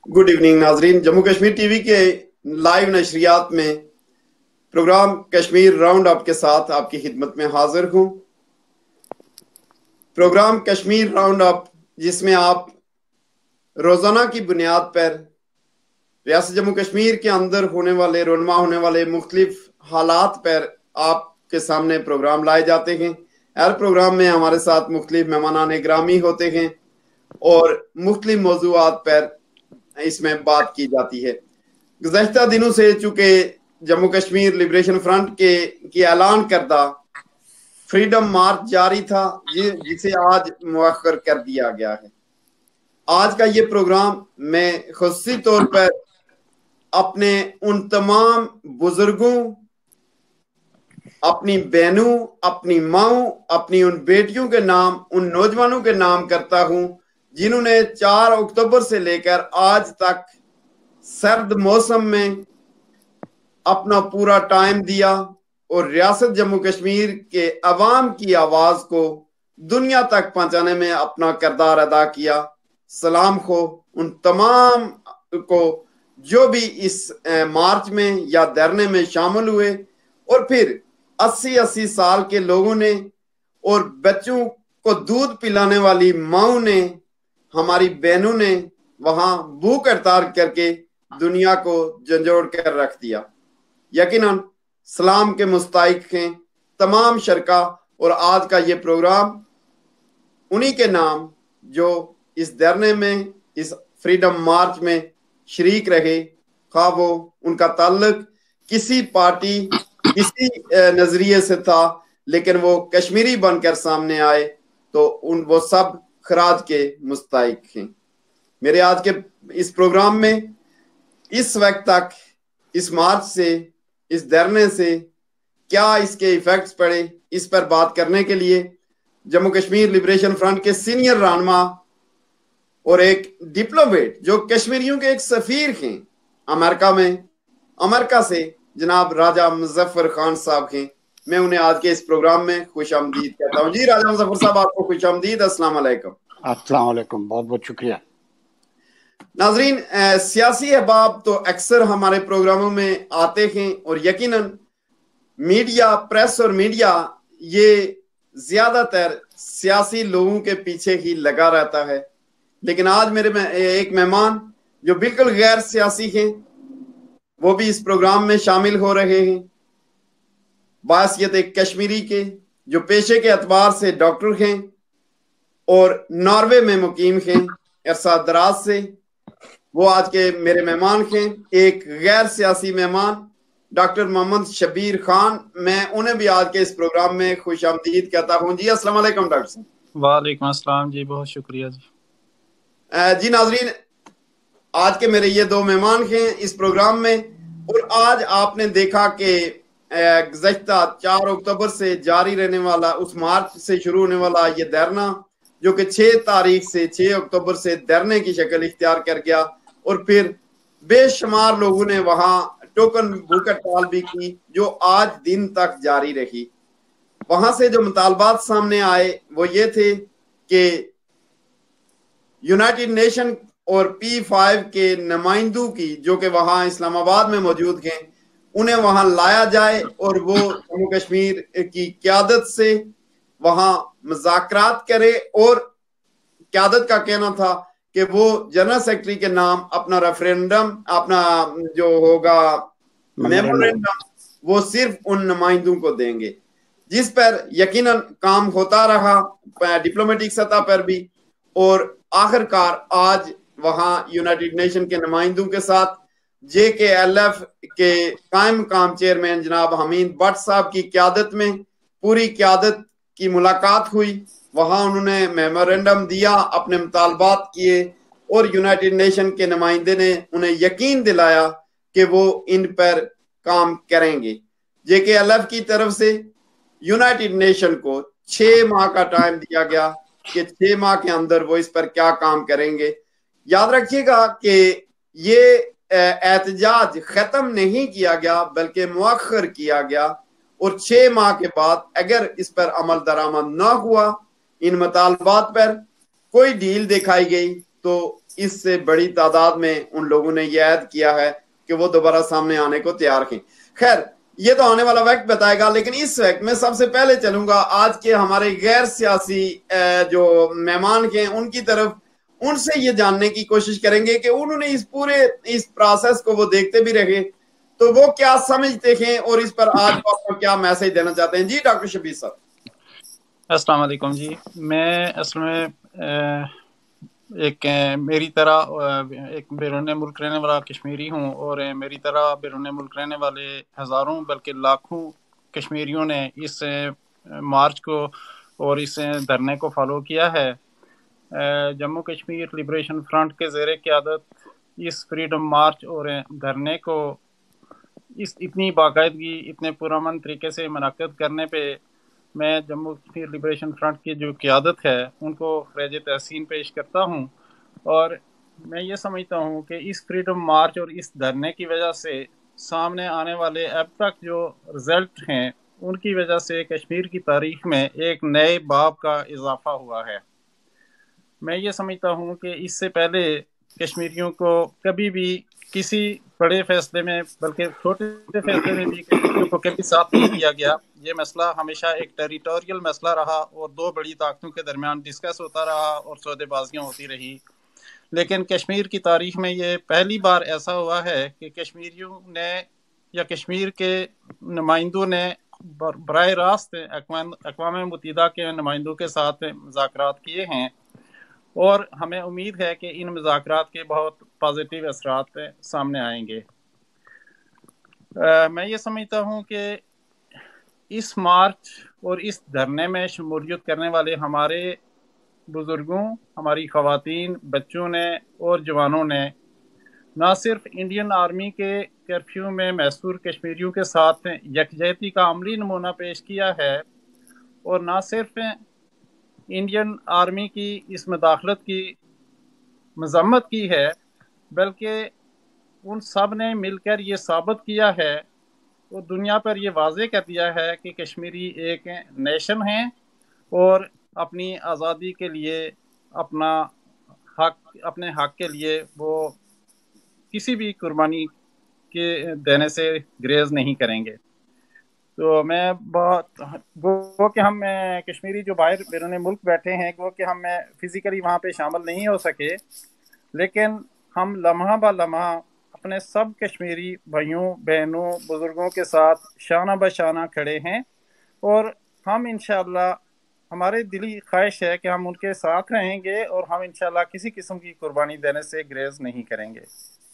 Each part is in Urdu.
गुड इवनिंग नाजरीन। जम्मू कश्मीर टीवी के लाइव नशरियात में प्रोग्राम कश्मीर राउंड अप के साथ आपकी खिदमत में हाजिर हूँ। प्रोग्राम कश्मीर राउंड अप जिसमें आप रोजाना की बुनियाद पर रियासत जम्मू कश्मीर के अंदर होने वाले रोनमा होने वाले मुख्तलिफ हालात पर आपके सामने प्रोग्राम लाए जाते हैं। हर प्रोग्राम में हमारे साथ मुख्तलिफ मेहमानान ग्रामी होते हैं और मुख्तलिफ मौज़ूआत पर इसमें बात की जाती है। गुज़श्ता दिनों से चूंकि जम्मू कश्मीर लिबरेशन फ्रंट की ऐलान करदा फ्रीडम मार्च जारी था जिसे आज मुअख्खर कर दिया गया है। आज का ये प्रोग्राम मैं खुसूसी तौर पर अपने उन तमाम बुजुर्गों, अपनी बहनों, अपनी माओं, अपनी उन बेटियों के नाम, उन नौजवानों के नाम करता हूं जिन्होंने 4 अक्टूबर से लेकर आज तक सर्द मौसम में अपना पूरा टाइम दिया और रियासत जम्मू कश्मीर के अवाम की आवाज को दुनिया तक पहुंचाने में अपना किरदार अदा किया। सलाम खो उन तमाम को जो भी इस मार्च में या धरने में शामिल हुए और फिर 80-80 साल के लोगों ने और बच्चों को दूध पिलाने वाली माओं ने, हमारी बहनों ने वहां भूख हड़ताल करके दुनिया को झंझोड़ कर रख दिया। यकीनन सलाम के मुस्ताहिक हैं तमाम शरका और आज का ये प्रोग्राम उन्हीं के नाम जो इस धरने में, इस फ्रीडम मार्च में शरीक रहे, खा वो उनका ताल्लुक किसी पार्टी किसी नजरिए से था, लेकिन वो कश्मीरी बनकर सामने आए तो वो सब खराज के मुस्ताहिक हैं। मेरे आज के इस प्रोग्राम में इस वक्त तक इस मार्च से, इस धरने से क्या इसके इफेक्ट्स पड़े, इस पर बात करने के लिए जम्मू कश्मीर लिबरेशन फ्रंट के सीनियर रहनुमा और एक डिप्लोमेट जो कश्मीरियों के एक सफीर हैं अमेरिका में, अमेरिका से जनाब राजा मुजफ्फर खान साहब हैं, मैं उन्हें आज के इस प्रोग्राम में खुश आमदीद कहता हूँ। जी राजा मुजफ्फर साहब, आपको खुश आमदीद। अस्सलाम वालेकुम। अस्सलाम वालेकुम, बहुत बहुत शुक्रिया। नाजरीन, सियासी अहबाब तो अक्सर हमारे प्रोग्रामों में आते हैं और यकीनन मीडिया, प्रेस और मीडिया ये ज्यादातर सियासी लोगों के पीछे ही लगा रहता है, लेकिन आज मेरे में एक मेहमान जो बिल्कुल गैर सियासी हैं वो भी इस प्रोग्राम में शामिल हो रहे हैं। बासियत एक कश्मीरी के जो पेशे के एतबार से डॉक्टर हैं और नॉर्वे में मुकीम हैं अरसा दराज से, वो आज के मेरे मेहमान हैं। एक गैर सियासी मेहमान डॉक्टर मोहम्मद शबीर खान, मैं उन्हें भी आज के इस प्रोग्राम में खुश आमदीद कहता हूँ। जी अस्सलाम वालेकुम डॉक्टर साहब। वालेकुम अस्सलाम जी, बहुत शुक्रिया जी। जी नाजरीन, आज के मेरे ये 2 मेहमान हैं इस प्रोग्राम में और आज आपने देखा कि गुज़श्ता 4 अक्टूबर से जारी रहने वाला, उस मार्च से शुरू होने वाला ये धरना जो कि 6 अक्टूबर से धरने की शक्ल इख्तियार कर गया और फिर बेशुमार लोगों ने वहां टोकन भूख हड़ताल भी की जो आज दिन तक जारी रही। वहां से जो मुतालबात सामने आए वो ये थे कि यूनाइटेड नेशन और P5 के नुमाइंदों की, जो कि वहां इस्लामाबाद में मौजूद हैं, उन्हें वहां लाया जाए और वो जम्मू कश्मीर की क़यादत से वहां मुज़ाकरात करे। और क़यादत का कहना था कि वो जनरल सेक्रेटरी के नाम अपना रेफरेंडम, अपना जो होगा मेमोरेंडम, वो सिर्फ उन नुमाइंदों को देंगे, जिस पर यकीनन काम होता रहा डिप्लोमेटिक सतह पर भी। और आखिरकार आज वहां यूनाइटेड नेशन के नुमाइंदों के साथ JKLF के कायम मकाम चेयरमैन जनाब हमीद भट्ट साहब की क़यादत में पूरी क़यादत की मुलाकात हुई। वहां उन्होंने मेमोरेंडम दिया, अपने मुतालबात किए और यूनाइटेड नेशन के नुमाइंदे ने उन्हें यकीन दिलाया कि वो इन पर काम करेंगे। JKLF की तरफ से यूनाइटेड नेशन को 6 माह का टाइम दिया गया कि 6 माह के अंदर वो इस पर क्या काम करेंगे। याद रखिएगा कि ये एहतजाज खत्म नहीं किया गया बल्कि मुअख्खर किया गया और 6 माह के बाद अगर इस पर अमल दरामद न हुआ, इन मुतालबात पर कोई डील दिखाई गई तो اس سے بڑی تعداد میں ان لوگوں نے یہ عہد کیا ہے کہ وہ دوبارہ سامنے آنے کو تیار ہیں۔ خیر یہ تو آنے والا وقت بتائے گا، لیکن اس وقت میں سب سے پہلے چلوں گا آج کے ہمارے غیر سیاسی جو مہمان ہیں ان کی طرف، ان سے یہ جاننے کی کوشش کریں گے کہ انہوں نے اس پورے اس پروسیس کو وہ دیکھتے بھی رہے تو وہ کیا سمجھتے ہیں اور اس پر آج آپ کو کیا میسج دینا چاہتے ہیں۔ جی ڈاکٹر شبیر صاحب۔ السلام علیکم جی، میں اصل میں ایک میری طرح ایک بیرون ملک رہنے والا کشمیری ہوں، اور میری طرح بیرون ملک رہنے والے ہزاروں بلکہ لاکھوں کشمیریوں نے اس مارچ کو اور اس دھرنے کو فالو کیا ہے۔ جموں کشمیر لبریشن فرنٹ کے زیر قیادت اس فریڈم مارچ اور دھرنے کو اس اتنی باقاعدگی اتنے پرامن طریقے سے منعقد کرنے پہ میں جموں کشمیر لبریشن فرنٹ کی جو قیادت ہے ان کو خراج تحسین پیش کرتا ہوں، اور میں یہ سمجھتا ہوں کہ اس فریڈم مارچ اور اس دھرنے کی وجہ سے سامنے آنے والے اب تک جو رزلٹ ہیں ان کی وجہ سے کشمیر کی تاریخ میں ایک نئے باب کا اضافہ ہوا ہے۔ میں یہ سمجھتا ہوں کہ اس سے پہلے کشمیریوں کو کبھی بھی کسی بڑے فیصلے میں بلکہ چھوٹے فیصلے میں بھی کشمیریوں کو کبھی ساتھ نہیں دیا گیا۔ یہ مسئلہ ہمیشہ ایک ٹیریٹوریل مسئلہ رہا اور دو بڑی طاقتوں کے درمیان ڈسکس ہوتا رہا اور سودے بازیاں ہوتی رہی، لیکن کشمیر کی تاریخ میں یہ پہلی بار ایسا ہوا ہے کہ کشمیریوں نے یا کشمیر کے نمائندوں نے براہ راست اقوام متحدہ کے نمائندوں کے ساتھ مذاکرات کیے ہیں، اور ہمیں امید ہے کہ ان مذاکرات کے بہت پازیٹیو اثرات سامنے آئیں گے۔ میں یہ سمجھتا ہوں کہ اس مارچ اور اس دھرنے میں شمولیت کرنے والے ہمارے بزرگوں، ہماری خواتین، بچوں نے اور جوانوں نے نہ صرف انڈین آرمی کے کرفیو میں محصور کشمیریوں کے ساتھ یکجہتی کا عملی نمونہ پیش کیا ہے، اور نہ صرف انڈین آرمی کی اس مداخلت کی مذمت کی ہے، بلکہ ان سب نے مل کر یہ ثابت کیا ہے اور دنیا پر یہ واضح کر دیا ہے کہ کشمیری ایک نیشن ہیں اور اپنی آزادی کے لیے اپنے حق کے لیے وہ کسی بھی قربانی کے دینے سے گریز نہیں کریں گے۔ تو میں وہ کہ ہم کشمیری جو باہر بیرون ملک بیٹھے ہیں وہ کہ ہم فزیکلی وہاں پہ شامل نہیں ہو سکے، لیکن ہم لمحہ با لمحہ اپنے سب کشمیری بھائیوں بہنوں بزرگوں کے ساتھ شانہ بہ شانہ کھڑے ہیں، اور ہم انشاءاللہ ہمارے دلی خواہش ہے کہ ہم ان کے ساتھ رہیں گے اور ہم انشاءاللہ کسی قسم کی قربانی دینے سے گریز نہیں کریں گے۔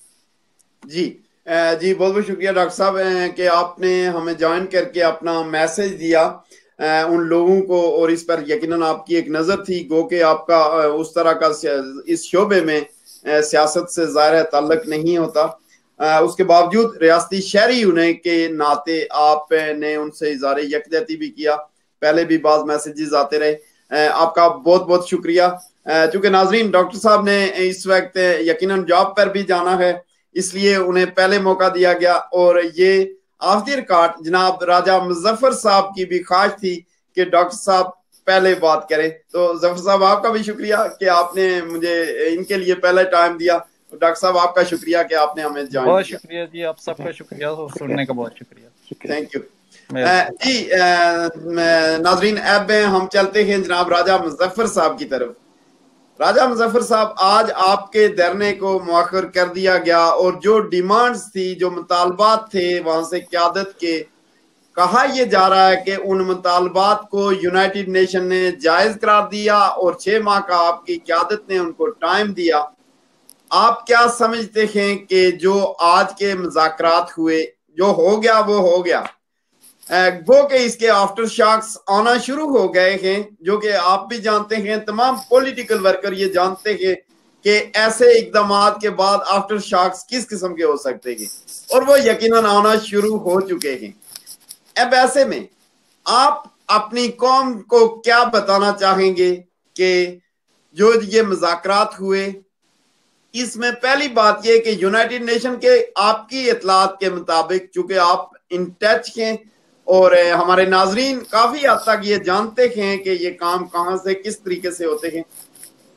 جی بہت بہت شکریہ ڈاکٹر صاحب کہ آپ نے ہمیں جوائن کر کے اپنا میسج دیا ان لوگوں کو، اور اس پر یقیناً آپ کی ایک نظر تھی، گو کہ آپ کا اس طرح کا اس شعبے میں سیاست سے ظاہر ہے تعلق نہیں ہوتا، اس کے باوجود ریاستی شہری ہونے کے ناطے آپ نے ان سے اظہار یکجہتی بھی کیا، پہلے بھی بعض میسیجز آتے رہے، آپ کا بہت بہت شکریہ۔ چونکہ ناظرین ڈاکٹر صاحب نے اس وقت یقیناً جاب پر بھی جانا ہے، اس لیے انہیں پہلے موقع دیا گیا، اور یہ آف دی ریکارڈ جناب راجہ مظفر صاحب کی بھی خواہش تھی کہ ڈاکٹر صاحب پہلے بات کریں، تو ظفر صاحب آپ کا بھی شکریہ کہ آپ نے مجھے ان کے لیے پہلے ٹائم دیا، ڈاکٹر صاحب آپ کا شکریہ کہ آپ نے ہمیں جوائن کیا۔ بہت شکریہ جی، آپ سب کا شکریہ، سننے کا بہت شکریہ، تھینک یو۔ جی ناظرین اب ہم چلتے ہیں جناب راجہ مظفر صاحب کی طرف۔ راجہ مظفر صاحب، آج آپ کے دھرنے کو مؤخر کر دیا گیا، اور جو ڈیمانڈز تھی، جو مطالبات تھے وہاں سے قیادت کے، کہا یہ جا رہا ہے کہ ان مطالبات کو یونائٹڈ نیشن نے جائز قرار دیا اور 6 ماہ کا آپ کی قیادت نے ان کو ٹائم دیا۔ آپ کیا سمجھتے ہیں کہ جو آج کے مذاکرات ہوئے، جو ہو گیا وہ ہو گیا، وہ کہ اس کے آفٹر شاکس آنا شروع ہو گئے ہیں، جو کہ آپ بھی جانتے ہیں، تمام پولیٹیکل ورکر یہ جانتے ہیں کہ ایسے اقدامات کے بعد آفٹر شاکس کس قسم کے ہو سکتے ہیں، اور وہ یقیناً آنا شروع ہو چکے ہیں۔ اب ایسے میں آپ اپنی قوم کو کیا بتانا چاہیں گے کہ جو یہ مذاکرات ہوئے، اس میں پہلی بات یہ کہ یونائٹڈ نیشن کے آپ کی اطلاعات کے مطابق، چونکہ آپ ان ٹچ ہیں اور ہمارے ناظرین کافی حد تک یہ جانتے ہیں کہ یہ کام کہاں سے کس طریقے سے ہوتے ہیں،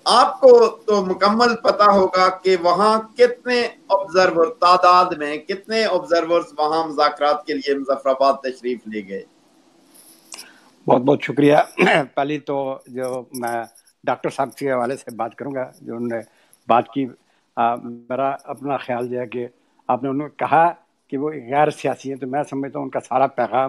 آپ کو تو مکمل پتا ہوگا کہ وہاں کتنے آبزرور تعداد میں کتنے آبزرورز وہاں مذاکرات کے لیے مظفر آباد تشریف لے گئے؟ بہت بہت شکریہ. پہلی تو جو میں ڈاکٹر صاحب کے حوالے سے بات کروں گا جو انہوں نے بات کی، میرا اپنا خیال جو ہے کہ آپ نے انہوں نے کہا کہ وہ غیر سیاسی ہیں، تو میں سمجھتا ہوں ان کا سارا پیغام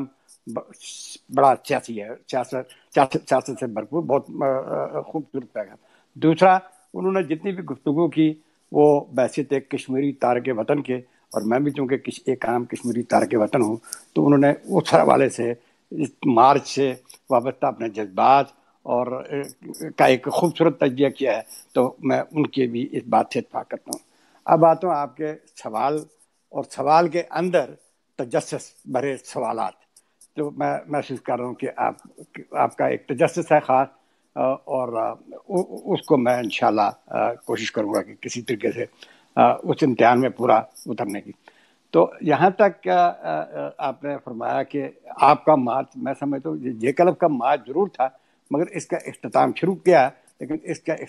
بڑا سیاسی ہے، سیاست سے بھرپور، بہت خوبصورت پیغام. دوسرا، انہوں نے جتنی بھی گفتگو کی وہ بحثیت ایک کشمیری تارک وطن کے، اور میں بھی چونکہ ایک عام کشمیری تارک وطن ہوں، تو انہوں نے اس حوالے سے اس مارچ سے وابستہ اپنے جذبات اور کا ایک خوبصورت تجزیہ کیا ہے، تو میں ان کے بھی اس بات سے اتفاق کرتا ہوں. اب آتا ہوں آپ کے سوال، اور سوال کے اندر تجسس بھرے سوالات. تو میں محسوس کر رہا ہوں کہ آپ کا ایک تجسس ہے خاص، اور اس کو میں انشاءاللہ کوشش کروں گا کہ کسی طریقے سے اس امتحان میں پورا اترنے کی. تو یہاں تک آپ نے فرمایا کہ آپ کا مارچ، میں سمجھتا ہوں JKLF کا مارچ ضرور تھا، مگر اس کا اختتام شروع کیا، لیکن اس کے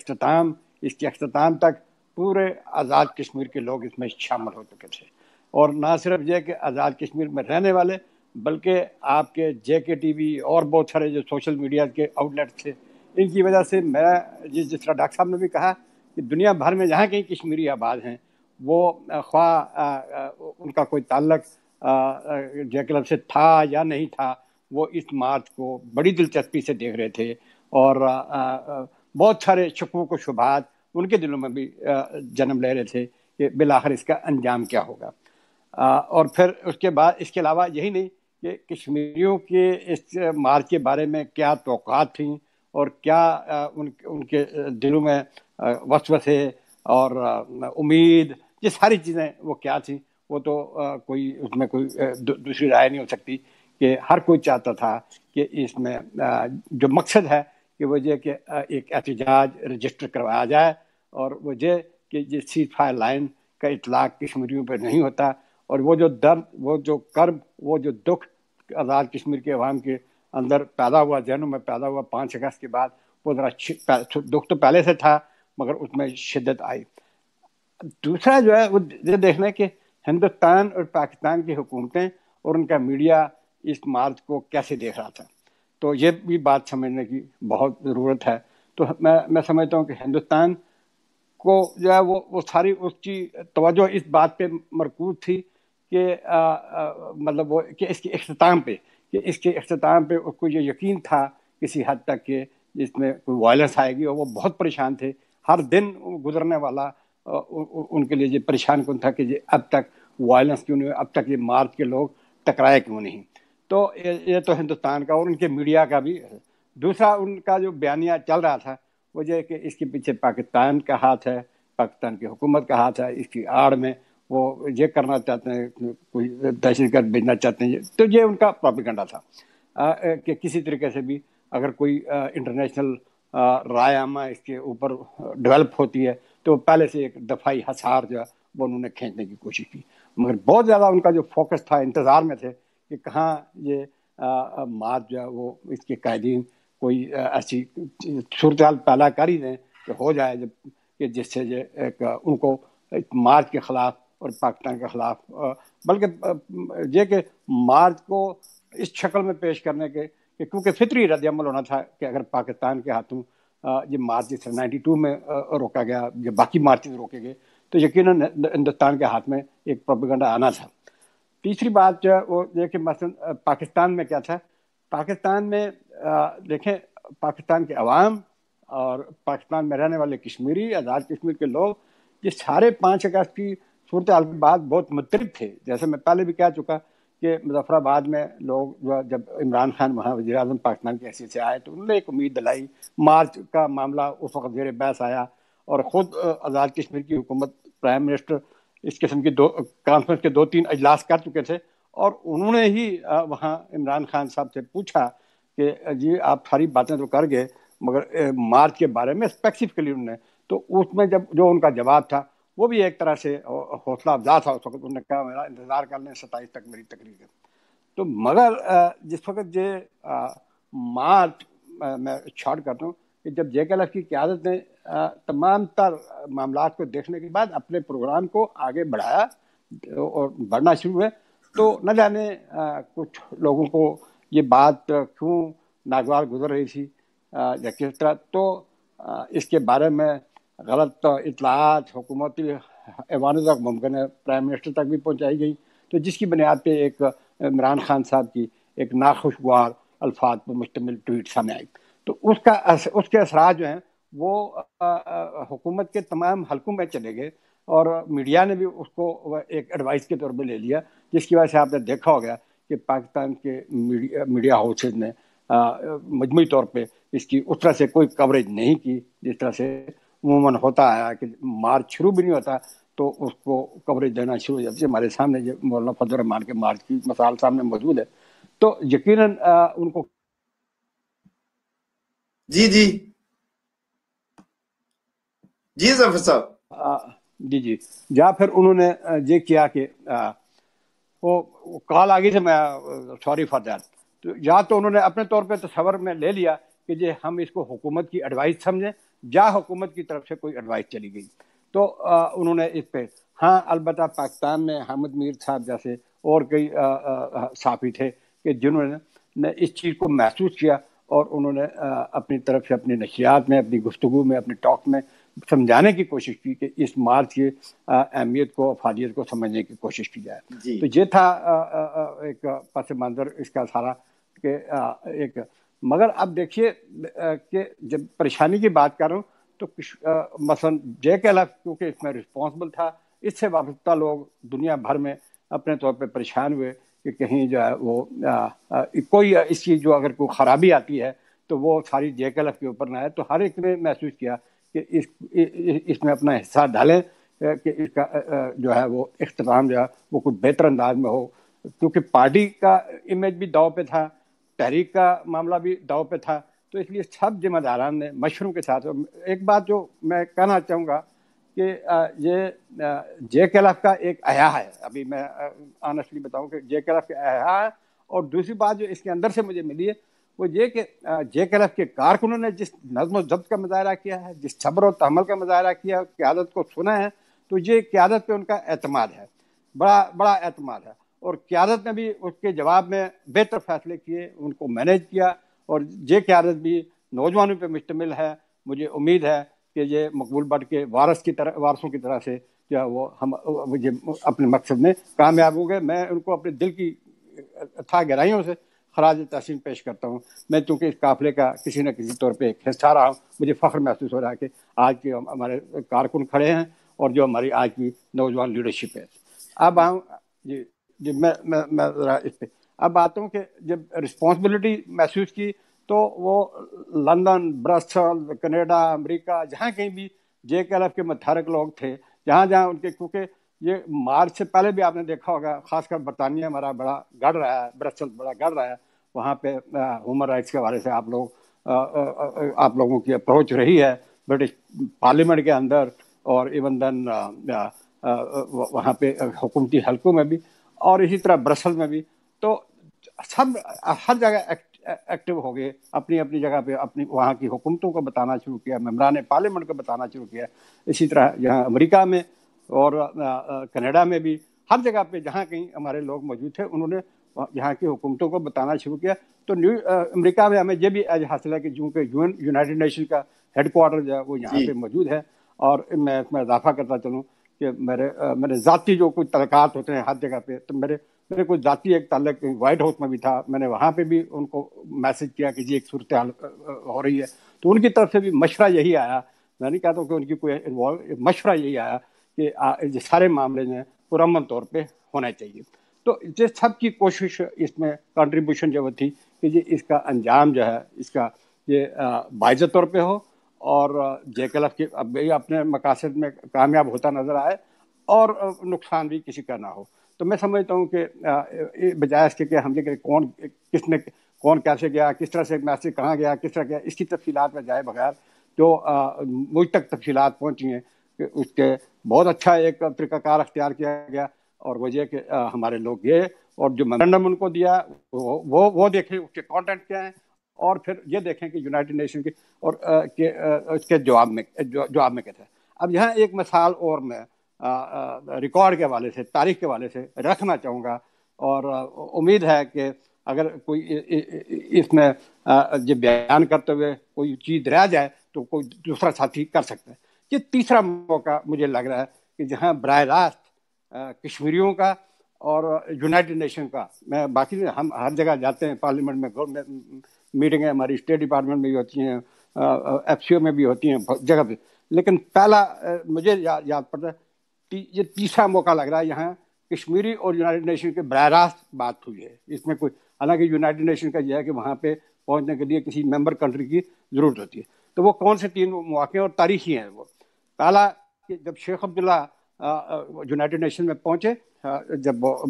اختتام تک پورے آزاد کشمیر کے لوگ اس میں شامل ہو چکے تھے. اور نہ صرف یہ کہ آزاد کشمیر میں رہنے والے، بلکہ آپ کے JKTV اور بہت سارے جو سوشل میڈیا کے آؤٹ لیٹ تھے، ان کی وجہ سے میں جس طرح ڈاکٹر صاحب نے بھی کہا کہ دنیا بھر میں جہاں کہیں کشمیری آباد ہیں، وہ خواہ ان کا کوئی تعلق JKLF سے تھا یا نہیں تھا، وہ اس مارچ کو بڑی دلچسپی سے دیکھ رہے تھے، اور بہت سارے شکوک و شبہات ان کے دلوں میں بھی جنم لے رہے تھے کہ بالآخر اس کا انجام کیا ہوگا. اور پھر اس کے بعد اس کے علاوہ یہی نہیں کہ کشمیریوں کے اس مارچ کے بارے میں کیا توقعات تھیں، اور کیا ان کے دلوں میں وسوسے اور امید، یہ ساری چیزیں وہ کیا تھیں، وہ تو کوئی اس میں کوئی دوسری رائے نہیں ہو سکتی کہ ہر کوئی چاہتا تھا کہ اس میں جو مقصد ہے کہ وہ یہ کہ ایک احتجاج رجسٹر کروایا جائے، اور وہ یہ کہ یہ سیز فائر لائن کا اطلاق کشمیریوں پہ نہیں ہوتا، اور وہ جو درد، وہ جو کرب، وہ جو دکھ آزاد کشمیر کے عوام کے اندر پیدا ہوا، ذہنوں میں پیدا ہوا 5 اگست کے بعد، وہ ذرا دکھ تو پہلے سے تھا مگر اس میں شدت آئی. دوسرا جو ہے وہ یہ دیکھنا ہے کہ ہندوستان اور پاکستان کی حکومتیں اور ان کا میڈیا اس مارچ کو کیسے دیکھ رہا تھا، تو یہ بھی بات سمجھنے کی بہت ضرورت ہے. تو میں سمجھتا ہوں کہ ہندوستان کو جو ہے وہ ساری اس کی توجہ اس بات پہ مرکوز تھی کہ مطلب وہ کہ اس کے اختتام پہ اس کو یہ یقین تھا کسی حد تک کہ جس میں کوئی وائلنس آئے گی، اور وہ بہت پریشان تھے. ہر دن گزرنے والا ان کے لیے یہ پریشان کن تھا کہ یہ اب تک وائلنس کیوں نہیں، اب تک یہ مارچ کے لوگ ٹکرائے کیوں نہیں. تو یہ تو ہندوستان کا اور ان کے میڈیا کا بھی. دوسرا ان کا جو بیانیہ چل رہا تھا وہ یہ کہ اس کے پیچھے پاکستان کا ہاتھ ہے، پاکستان کی حکومت کا ہاتھ ہے، اس کی آڑ میں وہ یہ کرنا چاہتے ہیں، کوئی دہشت گرد بھیجنا چاہتے ہیں. تو یہ ان کا پروپیگنڈا تھا کہ کسی طریقے سے بھی اگر کوئی انٹرنیشنل رائے عامہ اس کے اوپر ڈیولپ ہوتی ہے تو پہلے سے ایک دفاعی ہتھیار جو ہے وہ انہوں نے کھینچنے کی کوشش کی. مگر بہت زیادہ ان کا جو فوکس تھا، انتظار میں تھے کہ کہاں یہ مارچ جو ہے وہ اس کے قائدین کوئی ایسی صورتحال پیدا کر ہی دیں کہ ہو جائے کہ جس سے یہ ایک ان کو مارچ کے خلاف اور پاکستان کے خلاف، بلکہ یہ کہ مارچ کو اس شکل میں پیش کرنے کے کہ کیونکہ فطری رد عمل ہونا تھا کہ اگر پاکستان کے ہاتھوں یہ مارچ جس 92 میں روکا گیا، یہ باقی مارچز روکے گئے، تو یقیناً ہندوستان کے ہاتھ میں ایک پروپیگنڈا آنا تھا. تیسری بات جو ہے وہ یہ کہ مثلا پاکستان میں کیا تھا. پاکستان میں دیکھیں، پاکستان کے عوام اور پاکستان میں رہنے والے کشمیری، آزاد کشمیر کے لوگ، یہ سارے 5 اگست کی صورتحال کے بعد بہت مضطرب تھے. جیسے میں پہلے بھی کہہ چکا کہ مظفر آباد میں لوگ جب عمران خان وہاں وزیر اعظم پاکستان کی حیثیت سے آئے تو انہوں نے ایک امید دلائی. مارچ کا معاملہ اس وقت زیر بحث آیا، اور خود آزاد کشمیر کی حکومت، پرائم منسٹر اس قسم کی کانفرنس کے 2-3 اجلاس کر چکے تھے، اور انہوں نے ہی وہاں عمران خان صاحب سے پوچھا کہ جی آپ ساری باتیں تو کر گئے مگر مارچ کے بارے میں اسپیسیفکلی انہوں نے، تو اس میں جب جو ان کا جواب تھا وہ بھی ایک طرح سے حوصلہ افزا تھا. اس وقت انہوں نے کہا میرا انتظار کر لیں، 27 تک میری تقریر ہے. تو مگر جس وقت یہ مارچ میں شارٹ کرتا ہوں کہ جب JKLF کی قیادت نے تمام تر معاملات کو دیکھنے کے بعد اپنے پروگرام کو آگے بڑھایا اور بڑھنا شروع ہوئے. تو نہ جانے کچھ لوگوں کو یہ بات کیوں ناگوار گزر رہی تھی یا کس طرح، تو اس کے بارے میں غلط اطلاعات حکومتی ایوانوں تک ممکن ہے پرائم منسٹر تک بھی پہنچائی گئی، تو جس کی بنیاد پہ ایک عمران خان صاحب کی ایک ناخوشگوار الفاظ پر مشتمل ٹویٹ سامنے آئی. تو اس کے اثرات جو ہیں وہ حکومت کے تمام حلقوں میں چلے گئے، اور میڈیا نے بھی اس کو ایک ایڈوائس کے طور پہ لے لیا، جس کی وجہ سے آپ نے دیکھا ہوگا کہ پاکستان کے میڈیا ہاؤسز نے مجموعی طور پہ اس کی اس طرح سے کوئی کوریج نہیں کی جس طرح سے عموماً ہوتا آیا کہ مارچ شروع بھی نہیں ہوتا تو اس کو کوریج دینا شروع ہو جاتی ہے. ہمارے سامنے جو مولانا فضل الرحمان کے مارچ کی مثال سامنے موجود ہے، تو یقیناً ان کو جی ظفر صاحب جی یا پھر انہوں نے یہ کیا کہ وہ کال آ گئی تھی، میں سوری فار دیٹ. تو یا تو انہوں نے اپنے طور پہ تصور میں لے لیا کہ یہ ہم اس کو حکومت کی ایڈوائس سمجھیں، یا حکومت کی طرف سے کوئی ایڈوائس چلی گئی. تو انہوں نے اس پہ ہاں البتہ پاکستان میں حامد میر صاحب جیسے اور کئی صحافی تھے کہ جنہوں نے اس چیز کو محسوس کیا، اور انہوں نے اپنی طرف سے اپنی نشریات میں، اپنی گفتگو میں، اپنے ٹاک میں سمجھانے کی کوشش کی کہ اس مارچ کی اہمیت کو، افادیت کو سمجھنے کی کوشش کی جائے. تو یہ تھا ایک پس منظر اس کا سارا کہ ایک. مگر اب دیکھیے کہ جب پریشانی کی بات کر رہا ہوں تو مثلا JKLF کیونکہ اس میں رسپانسبل تھا، اس سے وابستہ لوگ دنیا بھر میں اپنے طور پہ پریشان ہوئے کہ کہیں جو ہے وہ کوئی اس کی جو اگر کوئی خرابی آتی ہے تو وہ ساری JKLF کے اوپر نہ آئے. تو ہر ایک نے محسوس کیا کہ اس میں اپنا حصہ ڈالیں کہ اس کا جو ہے وہ اختتام جو ہے وہ کچھ بہتر انداز میں ہو، کیونکہ پارٹی کا امیج بھی داؤ پہ تھا، تحریک کا معاملہ بھی داؤ پہ تھا. تو اس لیے سب ذمہ داران نے مشوروں کے ساتھ. ایک بات جو میں کہنا چاہوں گا کہ یہ JKLF کا ایک احیا ہے. ابھی میں آنیسٹلی بتاؤں کہ JKLF کا احیا ہے. اور دوسری بات جو اس کے اندر سے مجھے ملی ہے وہ یہ کہ JKLF کے کارکنوں نے جس نظم و ضبط کا مظاہرہ کیا ہے، جس صبر و تحمل کا مظاہرہ کیا، قیادت کو سنا ہے، تو یہ قیادت پہ ان کا اعتماد ہے، بڑا بڑا اعتماد ہے. اور قیادت نے بھی اس کے جواب میں بہتر فیصلے کیے، ان کو مینیج کیا. اور یہ قیادت بھی نوجوانوں پہ مشتمل ہے. مجھے امید ہے کہ یہ مقبول بٹ کے وارثوں کی طرح سے جو وہ ہم اپنے مقصد میں کامیاب ہو گئے. میں ان کو اپنے دل کی تھا گہرائیوں سے خراج تحسین پیش کرتا ہوں. میں چونکہ اس قافلے کا کسی نہ کسی طور پہ ایک حصہ رہا ہوں، مجھے فخر محسوس ہو رہا ہے کہ آج کے ہمارے کارکن کھڑے ہیں اور جو ہماری آج کی نوجوان لیڈرشپ ہے. اب آؤں جی میں ذرا اس پہ اب آتا ہوں کہ جب رسپانسبلٹی محسوس کی تو وہ لندن، برسل، کینیڈا، امریکہ، جہاں کہیں بھی JKLF کے متحرک لوگ تھے، جہاں ان کے، کیونکہ یہ مارچ سے پہلے بھی آپ نے دیکھا ہوگا خاص کر برطانیہ ہمارا بڑا گڑ رہا ہے، برسل بڑا گڑ رہا ہے. وہاں پہ ہیومن رائٹس کے حوالے سے آپ لوگوں کی اپروچ رہی ہے برٹش پارلیمنٹ کے اندر، اور ایون دین وہاں پہ حکومتی حلقوں میں بھی، اور اسی طرح برسل میں بھی. تو سب ہر جگہ ایکٹیو ہو گئے، اپنی اپنی جگہ پہ اپنی وہاں کی حکومتوں کو بتانا شروع کیا، ممبران پارلیمنٹ کو بتانا شروع کیا. اسی طرح یہاں امریکہ میں اور کینیڈا میں بھی ہر جگہ پہ جہاں کہیں ہمارے لوگ موجود تھے انہوں نے یہاں کی حکومتوں کو بتانا شروع کیا. تو امریکہ میں ہمیں یہ بھی ایج حاصل ہے کہ چونکہ یونائٹڈ نیشن کا ہیڈ کوارٹر جو ہے وہ یہاں پہ موجود ہے. اور میں اس میں اضافہ کرتا چلوں کہ میرے ذاتی جو کچھ تعلقات ہوتے ہیں ہر جگہ پہ، تو میرے کوئی ذاتی ایک تعلق وائٹ ہاؤس میں بھی تھا. میں نے وہاں پہ بھی ان کو میسج کیا کہ جی ایک صورتحال ہو رہی ہے. تو ان کی طرف سے بھی مشورہ یہی آیا، میں نہیں کہتا ہوں کہ ان کی کوئی مشورہ یہی آیا کہ یہ سارے معاملے میں پرامن طور پہ ہونا چاہیے. تو یہ سب کی کوشش اس میں کنٹریبیوشن جو تھی کہ یہ اس کا انجام جو ہے اس کا یہ باعزت طور پہ ہو، اور JKLF کے اب اپنے مقاصد میں کامیاب ہوتا نظر آئے، اور نقصان بھی کسی کا نہ ہو. تو میں سمجھتا ہوں کہ بجائے اس کے کہ ہم یہ کون کیسے گیا، کس طرح سے میسج کہاں گیا، کس طرح گیا، اس کی تفصیلات میں جائے بغیر جو مجھ تک تفصیلات پہنچی ہیں کہ اس کے بہت اچھا ایک طریقہ کار اختیار کیا گیا. اور وہ یہ کہ ہمارے لوگ گئے اور جو میمورنڈم ان کو دیا وہ دیکھیں اس کے کانٹینٹ کیا ہیں، اور پھر یہ دیکھیں کہ یونائٹڈ نیشن کے اور اس کے جواب میں کیا تھا. اب یہاں ایک مثال اور میں ریکارڈ کے حوالے سے، تاریخ کے حوالے سے رکھنا چاہوں گا، اور امید ہے کہ اگر کوئی اس میں یہ بیان کرتے ہوئے کوئی چیز رہ جائے تو کوئی دوسرا ساتھی کر سکتا ہے. یہ تیسرا موقع مجھے لگ رہا ہے کہ جہاں براہ راست کشمیریوں کا اور یونائٹڈ نیشن کا، میں باقی ہم ہر جگہ جاتے ہیں، پارلیمنٹ میں میٹنگیں ہماری اسٹیٹ ڈپارٹمنٹ میں بھی ہوتی ہیں، ایف سی او میں بھی ہوتی ہیں، جگہ پہ، لیکن پہلا مجھے یاد پڑتا ہے یہ تیسرا موقع لگ رہا ہے یہاں کشمیری اور یونائٹڈ نیشن کے براہ راست بات ہوئی ہے. اس میں کوئی، حالانکہ یونائٹڈ نیشن کا یہ ہے کہ وہاں پہ پہنچنے کے لیے کسی ممبر کنٹری کی ضرورت ہوتی ہے. تو وہ کون سے 3 مواقع اور تاریخی ہیں. وہ پہلا کہ جب شیخ عبداللہ یونائٹڈ نیشن میں پہنچے، جب وہ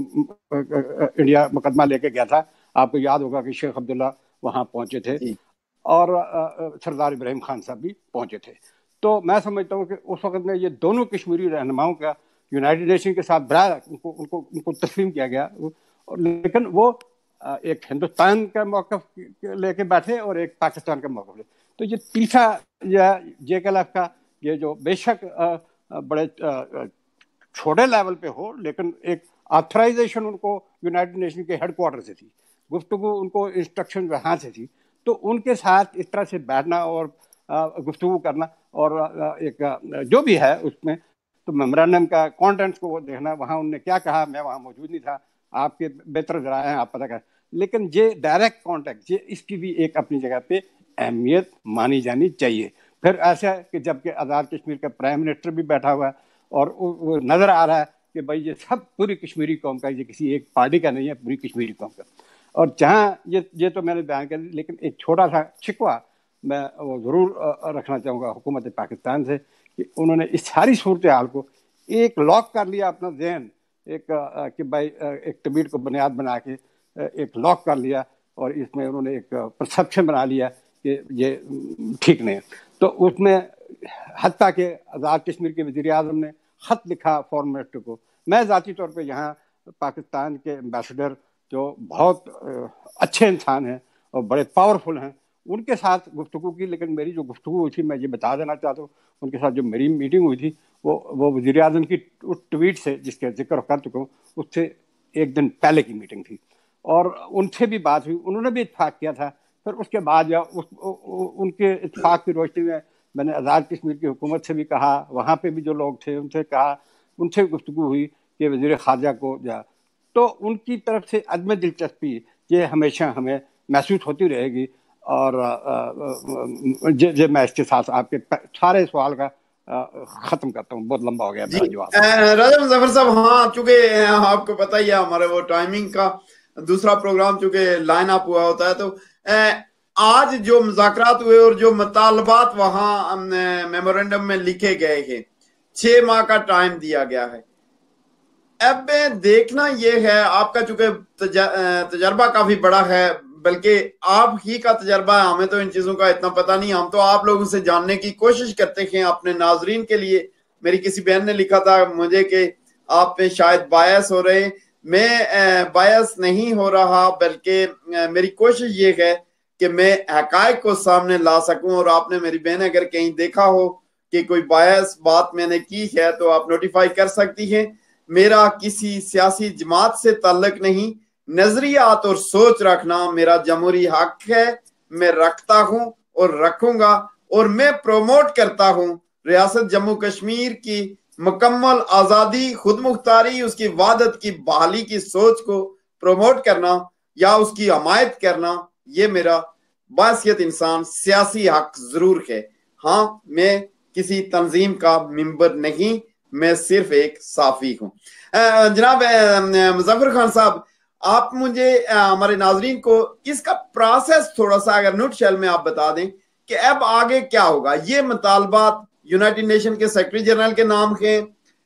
انڈیا مقدمہ لے کے گیا تھا، آپ کو یاد ہوگا کہ شیخ عبداللہ وہاں پہنچے تھے اور سردار ابراہیم خان صاحب بھی پہنچے تھے. تو میں سمجھتا ہوں کہ اس وقت میں یہ دونوں کشمیری رہنماؤں کا یونائٹڈ نیشن کے ساتھ براہ ان کو تسلیم کیا گیا، لیکن وہ ایک ہندوستان کا موقف لے کے بیٹھے اور ایک پاکستان کا موقف لے. تو یہ تیسرا JKLF کا یہ جو بے شک بڑے چھوٹے لیول پہ ہو، لیکن ایک آتھرائزیشن ان کو یونائٹڈ نیشن کے ہیڈ کوارٹر سے تھی، گفتگو ان کو انسٹرکشن وہاں سے تھی. تو ان کے ساتھ اس طرح سے بیٹھنا اور گفتگو کرنا اور ایک جو بھی ہے اس میں، تو میمورینڈم کا کانٹینٹس کو وہ دیکھنا، وہاں انہوں نے کیا کہا، میں وہاں موجود نہیں تھا، آپ کے بہتر ذرائع ہیں، آپ پتہ کریں. لیکن یہ ڈائریکٹ کانٹیکٹ، یہ اس کی بھی ایک اپنی جگہ پہ اہمیت مانی جانی چاہیے. پھر ایسا ہے کہ جب کہ آزاد کشمیر کا پرائم منسٹر بھی بیٹھا ہوا ہے اور وہ نظر آ رہا ہے کہ بھائی یہ سب پوری کشمیری قوم کا، یہ کسی ایک پارٹی کا نہیں ہے، پوری کشمیری قوم کا. اور جہاں یہ تو میں نے بیان کر دی، لیکن ایک چھوٹا سا شکوہ میں وہ ضرور رکھنا چاہوں گا حکومت پاکستان سے کہ انہوں نے اس ساری صورتحال کو ایک لاک کر لیا اپنا ذہن، ایک کہ بھائی ایک ٹویٹ کو بنیاد بنا کے ایک لاک کر لیا، اور اس میں انہوں نے ایک پرسیپشن بنا لیا کہ یہ ٹھیک نہیں ہے. تو اس میں حتیٰ کہ آزاد کشمیر کے وزیر اعظم نے خط لکھا فورن منسٹر کو. میں ذاتی طور پہ یہاں پاکستان کے ایمبیسڈر جو بہت اچھے انسان ہیں اور بڑے پاورفل ہیں، ان کے ساتھ گفتگو کی، لیکن میری جو گفتگو ہوئی تھی، میں یہ بتا دینا چاہتا ہوں، ان کے ساتھ جو میری میٹنگ ہوئی تھی وہ وزیر اعظم کی اس ٹویٹ سے، جس کا ذکر کر چکا ہوں، اس سے ایک دن پہلے کی میٹنگ تھی، اور ان سے بھی بات ہوئی، انہوں نے بھی اتفاق کیا تھا. پھر اس کے بعد ان کے اتفاق کی روشنی میں نے آزاد کشمیر کی حکومت سے بھی کہا، وہاں پہ بھی جو لوگ تھے ان سے کہا، ان سے گفتگو ہوئی کہ وزیر خارجہ کو تو ان کی طرف سے عدم دلچسپی یہ ہمیشہ ہمیں محسوس ہوتی رہے گی. اور میں اس کے ساتھ آپ کے سارے سوال کا ختم کرتا ہوں، بہت لمبا ہو گیا میرا جواب. راجہ مظفر صاحب، ہاں چونکہ آپ کو پتہ ہی ہے ہمارے وہ ٹائمنگ کا دوسرا پروگرام چونکہ لائن اپ ہوا ہوتا ہے، تو آج جو مذاکرات ہوئے اور جو مطالبات وہاں میمورینڈم میں لکھے گئے ہیں، 6 ماہ کا ٹائم دیا گیا ہے. اب دیکھنا یہ ہے، آپ کا چونکہ تجربہ کافی بڑا ہے، بلکہ آپ ہی کا تجربہ ہے، ہمیں تو ان چیزوں کا اتنا پتہ نہیں، ہم تو آپ لوگوں سے جاننے کی کوشش کرتے ہیں اپنے ناظرین کے لیے. میری کسی بہن نے لکھا تھا مجھے کہ آپ پہ شاید بایس ہو رہے ہیں. میں بایس نہیں ہو رہا، بلکہ میری کوشش یہ ہے کہ میں حقائق کو سامنے لا سکوں. اور آپ نے، میری بہن، اگر کہیں دیکھا ہو کہ کوئی بایس بات میں نے کی ہے تو آپ نوٹیفائی کر سکتی ہیں. میرا کسی سیاسی جماعت سے تعلق نہیں، نظریات اور سوچ رکھنا میرا جمہوری حق ہے، میں رکھتا ہوں اور رکھوں گا. اور میں پروموٹ کرتا ہوں ریاست جموں کشمیر کی مکمل آزادی، خود مختاری، اس کی وحدت کی بحالی کی سوچ کو پروموٹ کرنا یا اس کی حمایت کرنا، یہ میرا باحثیت انسان سیاسی حق ضرور ہے. ہاں، میں کسی تنظیم کا ممبر نہیں، میں صرف ایک صحافی ہوں. جناب مظفر خان صاحب، آپ مجھے ہمارے ناظرین کو اس کا پروسیس تھوڑا سا اگر نوٹ شیل میں آپ بتا دیں کہ اب آگے کیا ہوگا. یہ مطالبات یونائٹڈ نیشن کے سیکرٹری جنرل کے نام ہیں،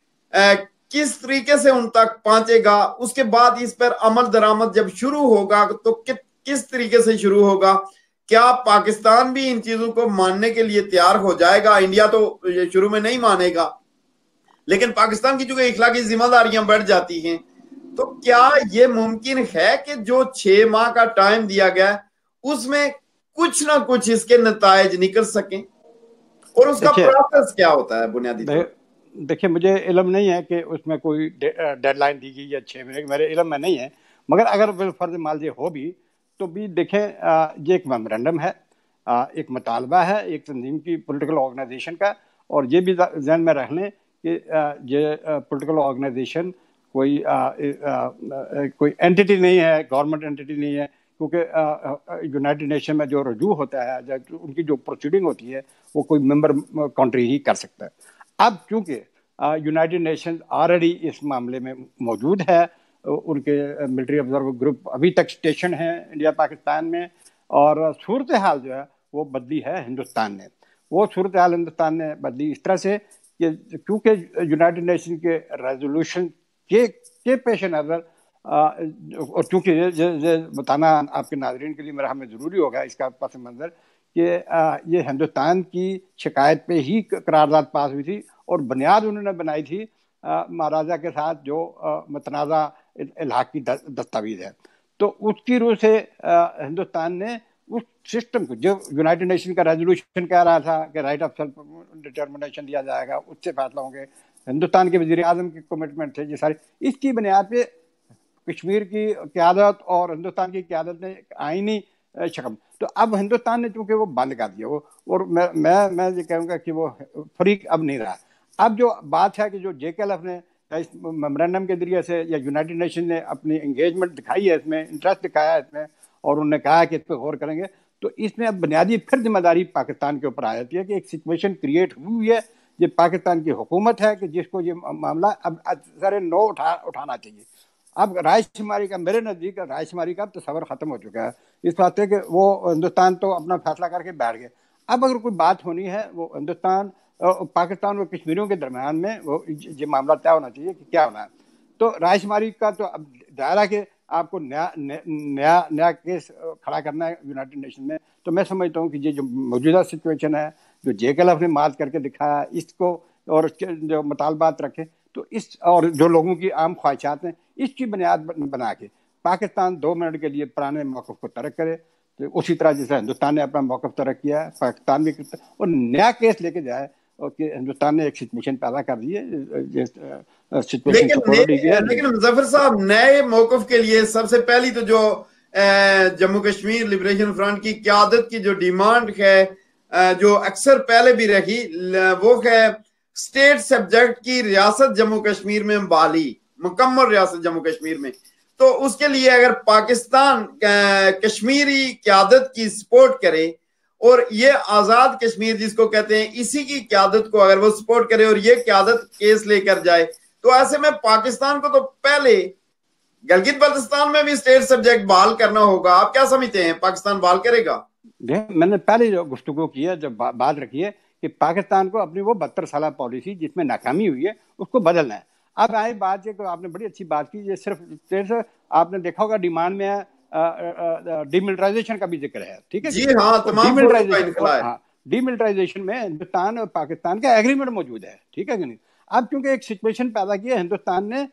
کس طریقے سے ان تک پہنچے گا، اس کے بعد اس پر عمل درآمد جب شروع ہوگا تو کس طریقے سے شروع ہوگا، کیا پاکستان بھی ان چیزوں کو ماننے کے لیے تیار ہو جائے گا؟ انڈیا تو شروع میں نہیں مانے گا، لیکن پاکستان کی چونکہ اخلاقی ذمہ داریاں بڑھ جاتی ہیں، تو کیا یہ ممکن ہے کہ جو 6 ماہ کا ٹائم دیا گیا اس میں کچھ نہ کچھ اس کے نتائج نکل سکیں، اور اس کا پروسیس کیا ہوتا ہے بنیادی طور؟ دیکھیے مجھے علم نہیں ہے کہ اس میں کوئی ڈیڈ لائن دی گئی یا 6 مہینے، میرے علم میں نہیں ہے، مگر اگر بالفرض مال یہ ہو بھی تو بھی دیکھیں یہ ایک میمورینڈم ہے، ایک مطالبہ ہے ایک تنظیم کی، پولیٹیکل آرگنائزیشن کا، اور یہ بھی ذہن میں رکھ لیں کہ یہ پولیٹیکل آرگنائزیشن کوئی اینٹیٹی نہیں ہے، گورنمنٹ اینٹیٹی نہیں ہے، کیونکہ یونائٹڈ نیشن میں جو رجوع ہوتا ہے، ان کی جو پروسیڈنگ ہوتی ہے وہ کوئی ممبر کنٹری ہی کر سکتا ہے۔ اب چونکہ یونائٹڈ نیشن آلریڈی اس معاملے میں موجود ہے، ان کے ملٹری آبزرور گروپ ابھی تک اسٹیشن ہیں انڈیا پاکستان میں، اور صورتحال جو ہے وہ بدلی ہے ہندوستان نے۔ وہ صورتحال ہندوستان نے بدلی اس طرح سے کہ کیونکہ یونائٹڈ نیشن کے ریزولوشن کے پیش نظر، اور چونکہ یہ بتانا آپ کے ناظرین کے لیے میرا ہمیں ضروری ہوگا اس کا پس منظر کہ یہ ہندوستان کی شکایت پہ ہی قرارداد پاس ہوئی تھی، اور بنیاد انہوں نے بنائی تھی مہاراجا کے ساتھ جو متنازع الحاق کی دستاویز ہے۔ تو اس کی روح سے ہندوستان نے اس سسٹم کو، جو یونائٹڈ نیشن کا ریزولوشن کہہ رہا تھا کہ رائٹ آف سیلف ڈٹرمنیشن دیا جائے گا، اس سے فیصلہ ہوں گے، ہندوستان کے وزیر اعظم کی کمٹمنٹ تھے، یہ سارے اس کی بنیاد پہ کشمیر کی قیادت اور ہندوستان کی قیادت نے ایک آئینی شکل، تو اب ہندوستان نے چونکہ وہ بند کر دیا وہ، اور میں یہ کہوں گا کہ وہ فریق اب نہیں رہا۔ اب جو بات ہے کہ جو JKLF نے اس میمورینڈم کے ذریعے سے یا یونائٹڈ نیشن نے اپنی انگیجمنٹ دکھائی ہے، اس میں انٹرسٹ دکھایا ہے اس میں، اور انہوں نے کہا کہ اس پہ غور کریں گے، تو اس میں اب بنیادی پھر ذمہ داری پاکستان کے اوپر آ جاتی ہے کہ ایک سچویشن کریٹ ہوئی ہے، یہ پاکستان کی حکومت ہے کہ جس کو یہ معاملہ اب سر نو اٹھانا چاہیے۔ اب رائے شماری کا، میرے نزدیک رائے شماری کا تصور ختم ہو چکا ہے، اس واسطے کہ وہ ہندوستان تو اپنا فیصلہ کر کے بیٹھ گئے۔ اب اگر کوئی بات ہونی ہے وہ ہندوستان، پاکستان اور کشمیریوں کے درمیان میں وہ یہ معاملہ طے ہونا چاہیے کہ کیا ہونا ہے۔ تو رائے شماری کا تو اب دائرہ کہ آپ کو نیا کیس کھڑا کرنا ہے یونائٹڈ نیشن میں، تو میں سمجھتا ہوں کہ یہ جو موجودہ سچویشن ہے، جو JKLF نے مات کر کے دکھایا اس کو، اور جو مطالبات رکھے، تو اس اور جو لوگوں کی عام خواہشات ہیں، اس کی بنیاد بنا کے پاکستان 2 منٹ کے لیے پرانے موقف کو ترک کرے، تو اسی طرح جیسے ہندوستان نے اپنا موقف ترک کیا ہے، پاکستان بھی کرتا ہے، اور نیا کیس لے کے جائے، اور کہ ہندوستان نے ایک سچویشن پیدا کر دی ہے۔ لیکن مظفر صاحب، نئے موقف کے لیے سب سے پہلی تو جو جموں کشمیر لبریشن فرنٹ کی قیادت کی جو ڈیمانڈ ہے، جو اکثر پہلے بھی رہی، وہ ہے اسٹیٹ سبجیکٹ کی ریاست جموں کشمیر میں بحالی، مکمل ریاست جموں کشمیر میں۔ تو اس کے لیے اگر پاکستان کشمیری قیادت کی سپورٹ کرے، اور یہ آزاد کشمیر جس کو کہتے ہیں، اسی کی قیادت کو اگر وہ سپورٹ کرے اور یہ قیادت کیس لے کر جائے، تو ایسے میں پاکستان کو تو پہلے گلگت بلتستان میں بھی اسٹیٹ سبجیکٹ بحال کرنا ہوگا۔ آپ کیا سمجھتے ہیں، پاکستان بحال کرے گا؟ میں نے پہلے جو گفتگو کی ہے، جب بات رکھی ہے کہ پاکستان کو اپنی وہ 72 سالہ پالیسی جس میں ناکامی ہوئی ہے اس کو بدلنا ہے۔ اب آئی بات یہ کہ آپ نے بڑی اچھی بات کی، یہ صرف آپ نے دیکھا ہوگا ڈیمانڈ میں ڈی ملٹرائزیشن کا بھی ذکر ہے، ٹھیک ہے جی ہاں، تمام ڈی ملٹرائزیشن میں ہندوستان اور پاکستان کا ایگریمنٹ موجود ہے، ٹھیک ہے کہ نہیں۔ اب چونکہ ایک سچویشن پیدا کی ہے، ہندوستان نے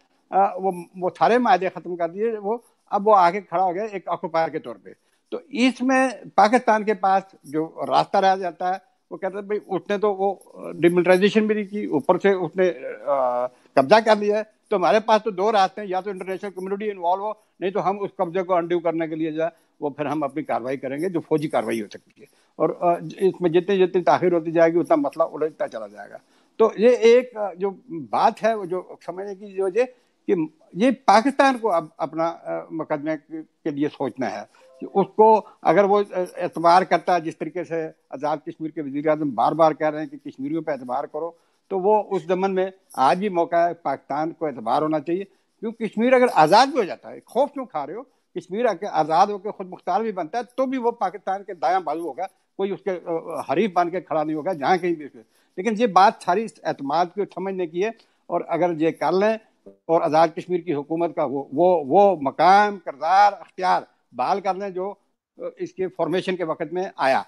وہ سارے معاہدے ختم کر دیے، اب وہ آگے کھڑا ہو گیا ایک آکوپائر کے طور پہ، تو اس میں پاکستان کے پاس جو راستہ رہ جاتا ہے، وہ کہتا ہے بھائی اس نے تو وہ ڈیملٹرائزیشن بھی نہیں کی، اوپر سے اس نے قبضہ کر لیا ہے، تو ہمارے پاس تو 2 راستے ہیں، یا تو انٹرنیشنل کمیونٹی انوالو ہو، نہیں تو ہم اس قبضے کو انڈیو کرنے کے لیے وہ پھر ہم اپنی کاروائی کریں گے، جو فوجی کاروائی ہو سکتی ہے، اور اس میں جتنی تاخیر ہوتی جائے گی اتنا مسئلہ الجھتا چلا جائے گا۔ تو یہ ایک جو بات ہے وہ جو سمجھنے کی وجہ کہ یہ پاکستان کو اب اپنا مقدمے کے لیے سوچنا ہے، اس کو اگر وہ اعتبار کرتا ہے جس طریقے سے آزاد کشمیر کے وزیر اعظم بار بار کہہ رہے ہیں کہ کشمیریوں پہ اعتبار کرو، تو وہ اس ضمن میں آج بھی موقع ہے، پاکستان کو اعتبار ہونا چاہیے، کیونکہ کشمیر اگر آزاد بھی ہو جاتا ہے، خوف کیوں کھا رہے ہو، کشمیر آزاد ہو کے خود مختار بھی بنتا ہے تو بھی وہ پاکستان کے دایاں بازو ہوگا، کوئی اس کے حریف بن کے کھڑا نہیں ہوگا جہاں کہیں بھی۔ لیکن یہ بات ساری اعتماد کو سمجھنے کی ہے، اور اگر یہ کر لیں اور آزاد کشمیر کی حکومت کا وہ مقام، کردار، اختیار بحال کر لیں جو اس کے فارمیشن کے وقت میں آیا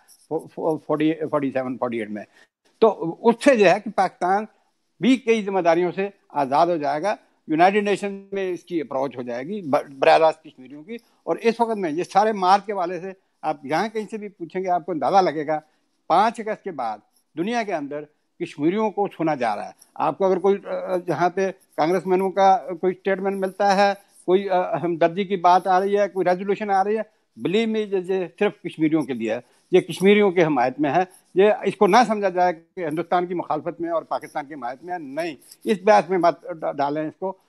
47-48 میں، تو اس سے جو ہے کہ پاکستان بھی کئی ذمہ داریوں سے آزاد ہو جائے گا، یونائٹڈ نیشن میں اس کی اپروچ ہو جائے گی براہ راست کشمیریوں کی، اور اس وقت میں یہ سارے مارک کے والے سے آپ یہاں کہیں سے بھی پوچھیں گے آپ کو اندازہ لگے گا 5 اگست کے بعد دنیا کے اندر کشمیریوں کو چھونا جا رہا ہے. آپ کو اگر کوئی جہاں پہ کانگریس مینوں کا کوئی اسٹیٹمنٹ ملتا ہے, کوئی ہمدردی کی بات آ رہی ہے, کوئی ریزولوشن آ رہی ہے, بلیو می یہ صرف کشمیریوں کے لیے ہے, یہ کشمیریوں کی حمایت میں ہے. یہ اس کو نہ سمجھا جائے کہ ہندوستان کی مخالفت میں اور پاکستان کی حمایت میں ہے, نہیں, اس بحث میں مت ڈالیں اس کو.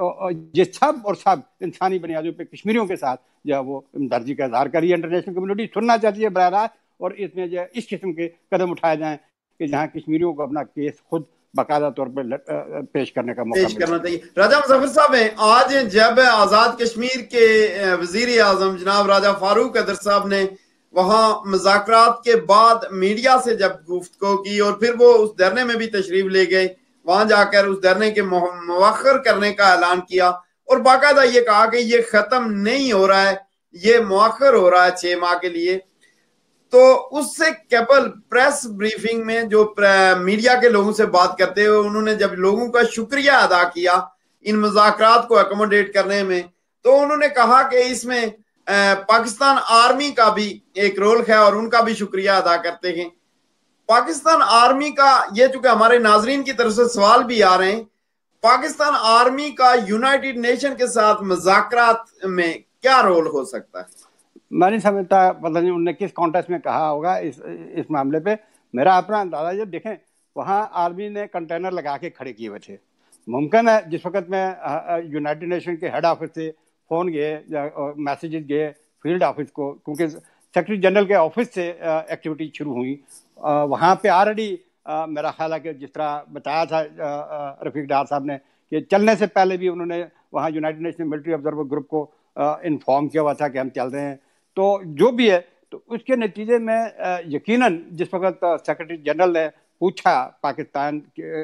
یہ سب اور سب انسانی بنیادوں پہ کشمیریوں کے ساتھ جو ہے وہ ہمدردی کا اظہار کری ہے. انٹرنیشنل کمیونٹی سننا چاہتی ہے براہ راست, اور اس میں جو اس قسم کے قدم اٹھائے جائیں کہ جہاں کشمیریوں کو اپنا کیس خود باقاعدہ طور پر پیش کرنے کا موقع کرنا چاہیے. راجہ مظفر صاحب ہیں, آج جب آزاد کشمیر کے وزیر اعظم جناب راجہ فاروق قدر صاحب نے وہاں مذاکرات کے بعد میڈیا سے جب گفتگو کی اور پھر وہ اس دھرنے میں بھی تشریف لے گئے, وہاں جا کر اس دھرنے کے مؤخر کرنے کا اعلان کیا اور باقاعدہ یہ کہا کہ یہ ختم نہیں ہو رہا ہے, یہ مؤخر ہو رہا ہے 6 ماہ کے لیے. تو اس سے قبل پریس بریفنگ میں جو میڈیا کے لوگوں سے بات کرتے ہوئے انہوں نے جب لوگوں کا شکریہ ادا کیا ان مذاکرات کو اکوموڈیٹ کرنے میں, تو انہوں نے کہا کہ اس میں پاکستان آرمی کا بھی ایک رول ہے اور ان کا بھی شکریہ ادا کرتے ہیں. پاکستان آرمی کا, یہ چونکہ ہمارے ناظرین کی طرف سے سوال بھی آ رہے ہیں, پاکستان آرمی کا یونائٹڈ نیشن کے ساتھ مذاکرات میں کیا رول ہو سکتا ہے؟ میں نہیں سمجھتا, پتہ نہیں انہوں نے کس کانٹیکسٹ میں کہا ہوگا اس معاملے پہ. میرا اپنا اندازہ یہ دیکھیں, وہاں آرمی نے کنٹینر لگا کے کھڑے کیے ہوئے تھے. ممکن ہے جس وقت میں یونائٹڈ نیشن کے ہیڈ آفس سے فون گئے یا میسیجز گئے فیلڈ آفس کو, کیونکہ سیکرٹری جنرل کے آفس سے ایکٹیویٹی شروع ہوئی. وہاں پہ آلریڈی میرا خیال ہے کہ جس طرح بتایا تھا رفیق ڈار صاحب نے کہ چلنے سے پہلے بھی انہوں نے وہاں united nation military observer group کو انفارم کیا ہوا تھا کہ ہم چل رہے ہیں. تو جو بھی ہے, تو اس کے نتیجے میں یقیناً جس وقت سیکرٹری جنرل نے پوچھا پاکستان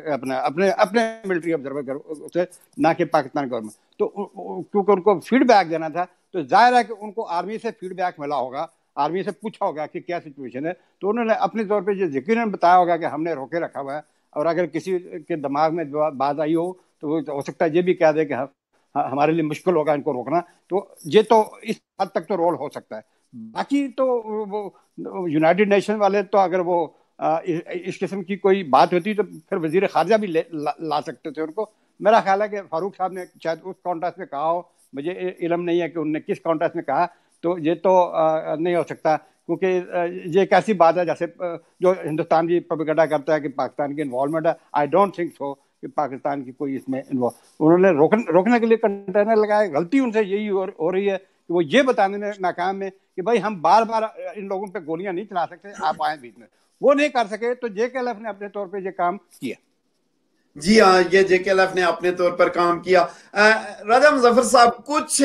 اپنے ملٹری آبزرور سے, نہ کہ پاکستان گورنمنٹ, تو کیونکہ ان کو فیڈ بیک دینا تھا, تو ظاہر ہے کہ ان کو آرمی سے فیڈ بیک ملا ہوگا, آرمی سے پوچھا ہوگا کہ کیا سچویشن ہے. تو انہوں نے اپنے طور پہ یہ یقیناً بتایا ہوگا کہ ہم نے روکے رکھا ہوا ہے, اور اگر کسی کے دماغ میں بات آئی ہو تو وہ ہو سکتا ہے یہ بھی کہہ دے کہ ہمارے لیے مشکل ہوگا ان کو روکنا. تو یہ تو اس حد تک تو رول ہو سکتا ہے. باقی تو وہ یونائٹڈ نیشن والے تو اگر وہ اس قسم کی کوئی بات ہوتی تو پھر وزیر خارجہ بھی لا سکتے تھے ان کو. میرا خیال ہے کہ فاروق صاحب نے شاید اس کانٹیکسٹ میں کہا ہو, مجھے علم نہیں ہے کہ انہوں نے کس کانٹیکسٹ میں کہا, تو یہ تو نہیں ہو سکتا, کیونکہ یہ ایک ایسی بات ہے جیسے جو ہندوستان بھی پروپیگنڈا کرتا ہے کہ پاکستان کی انوالومنٹ ہے. آئی ڈونٹ تھنک سو کہ پاکستان کی کوئی اس میں انہوں نے روکنے کے لیے کنٹینر لگائے. غلطی ان سے یہی ہو رہی ہے کہ وہ یہ بتانے میں ناکام ہے کہ بھائی ہم بار بار ان لوگوں پہ گولیاں نہیں چلا سکتے, آپ آئیں بیچ میں. وہ نہیں کر سکے, تو JKLF نے اپنے طور پہ یہ کام کیا. جی ہاں, یہ JKLF نے اپنے طور پر کام کیا. راجہ مظفر صاحب, کچھ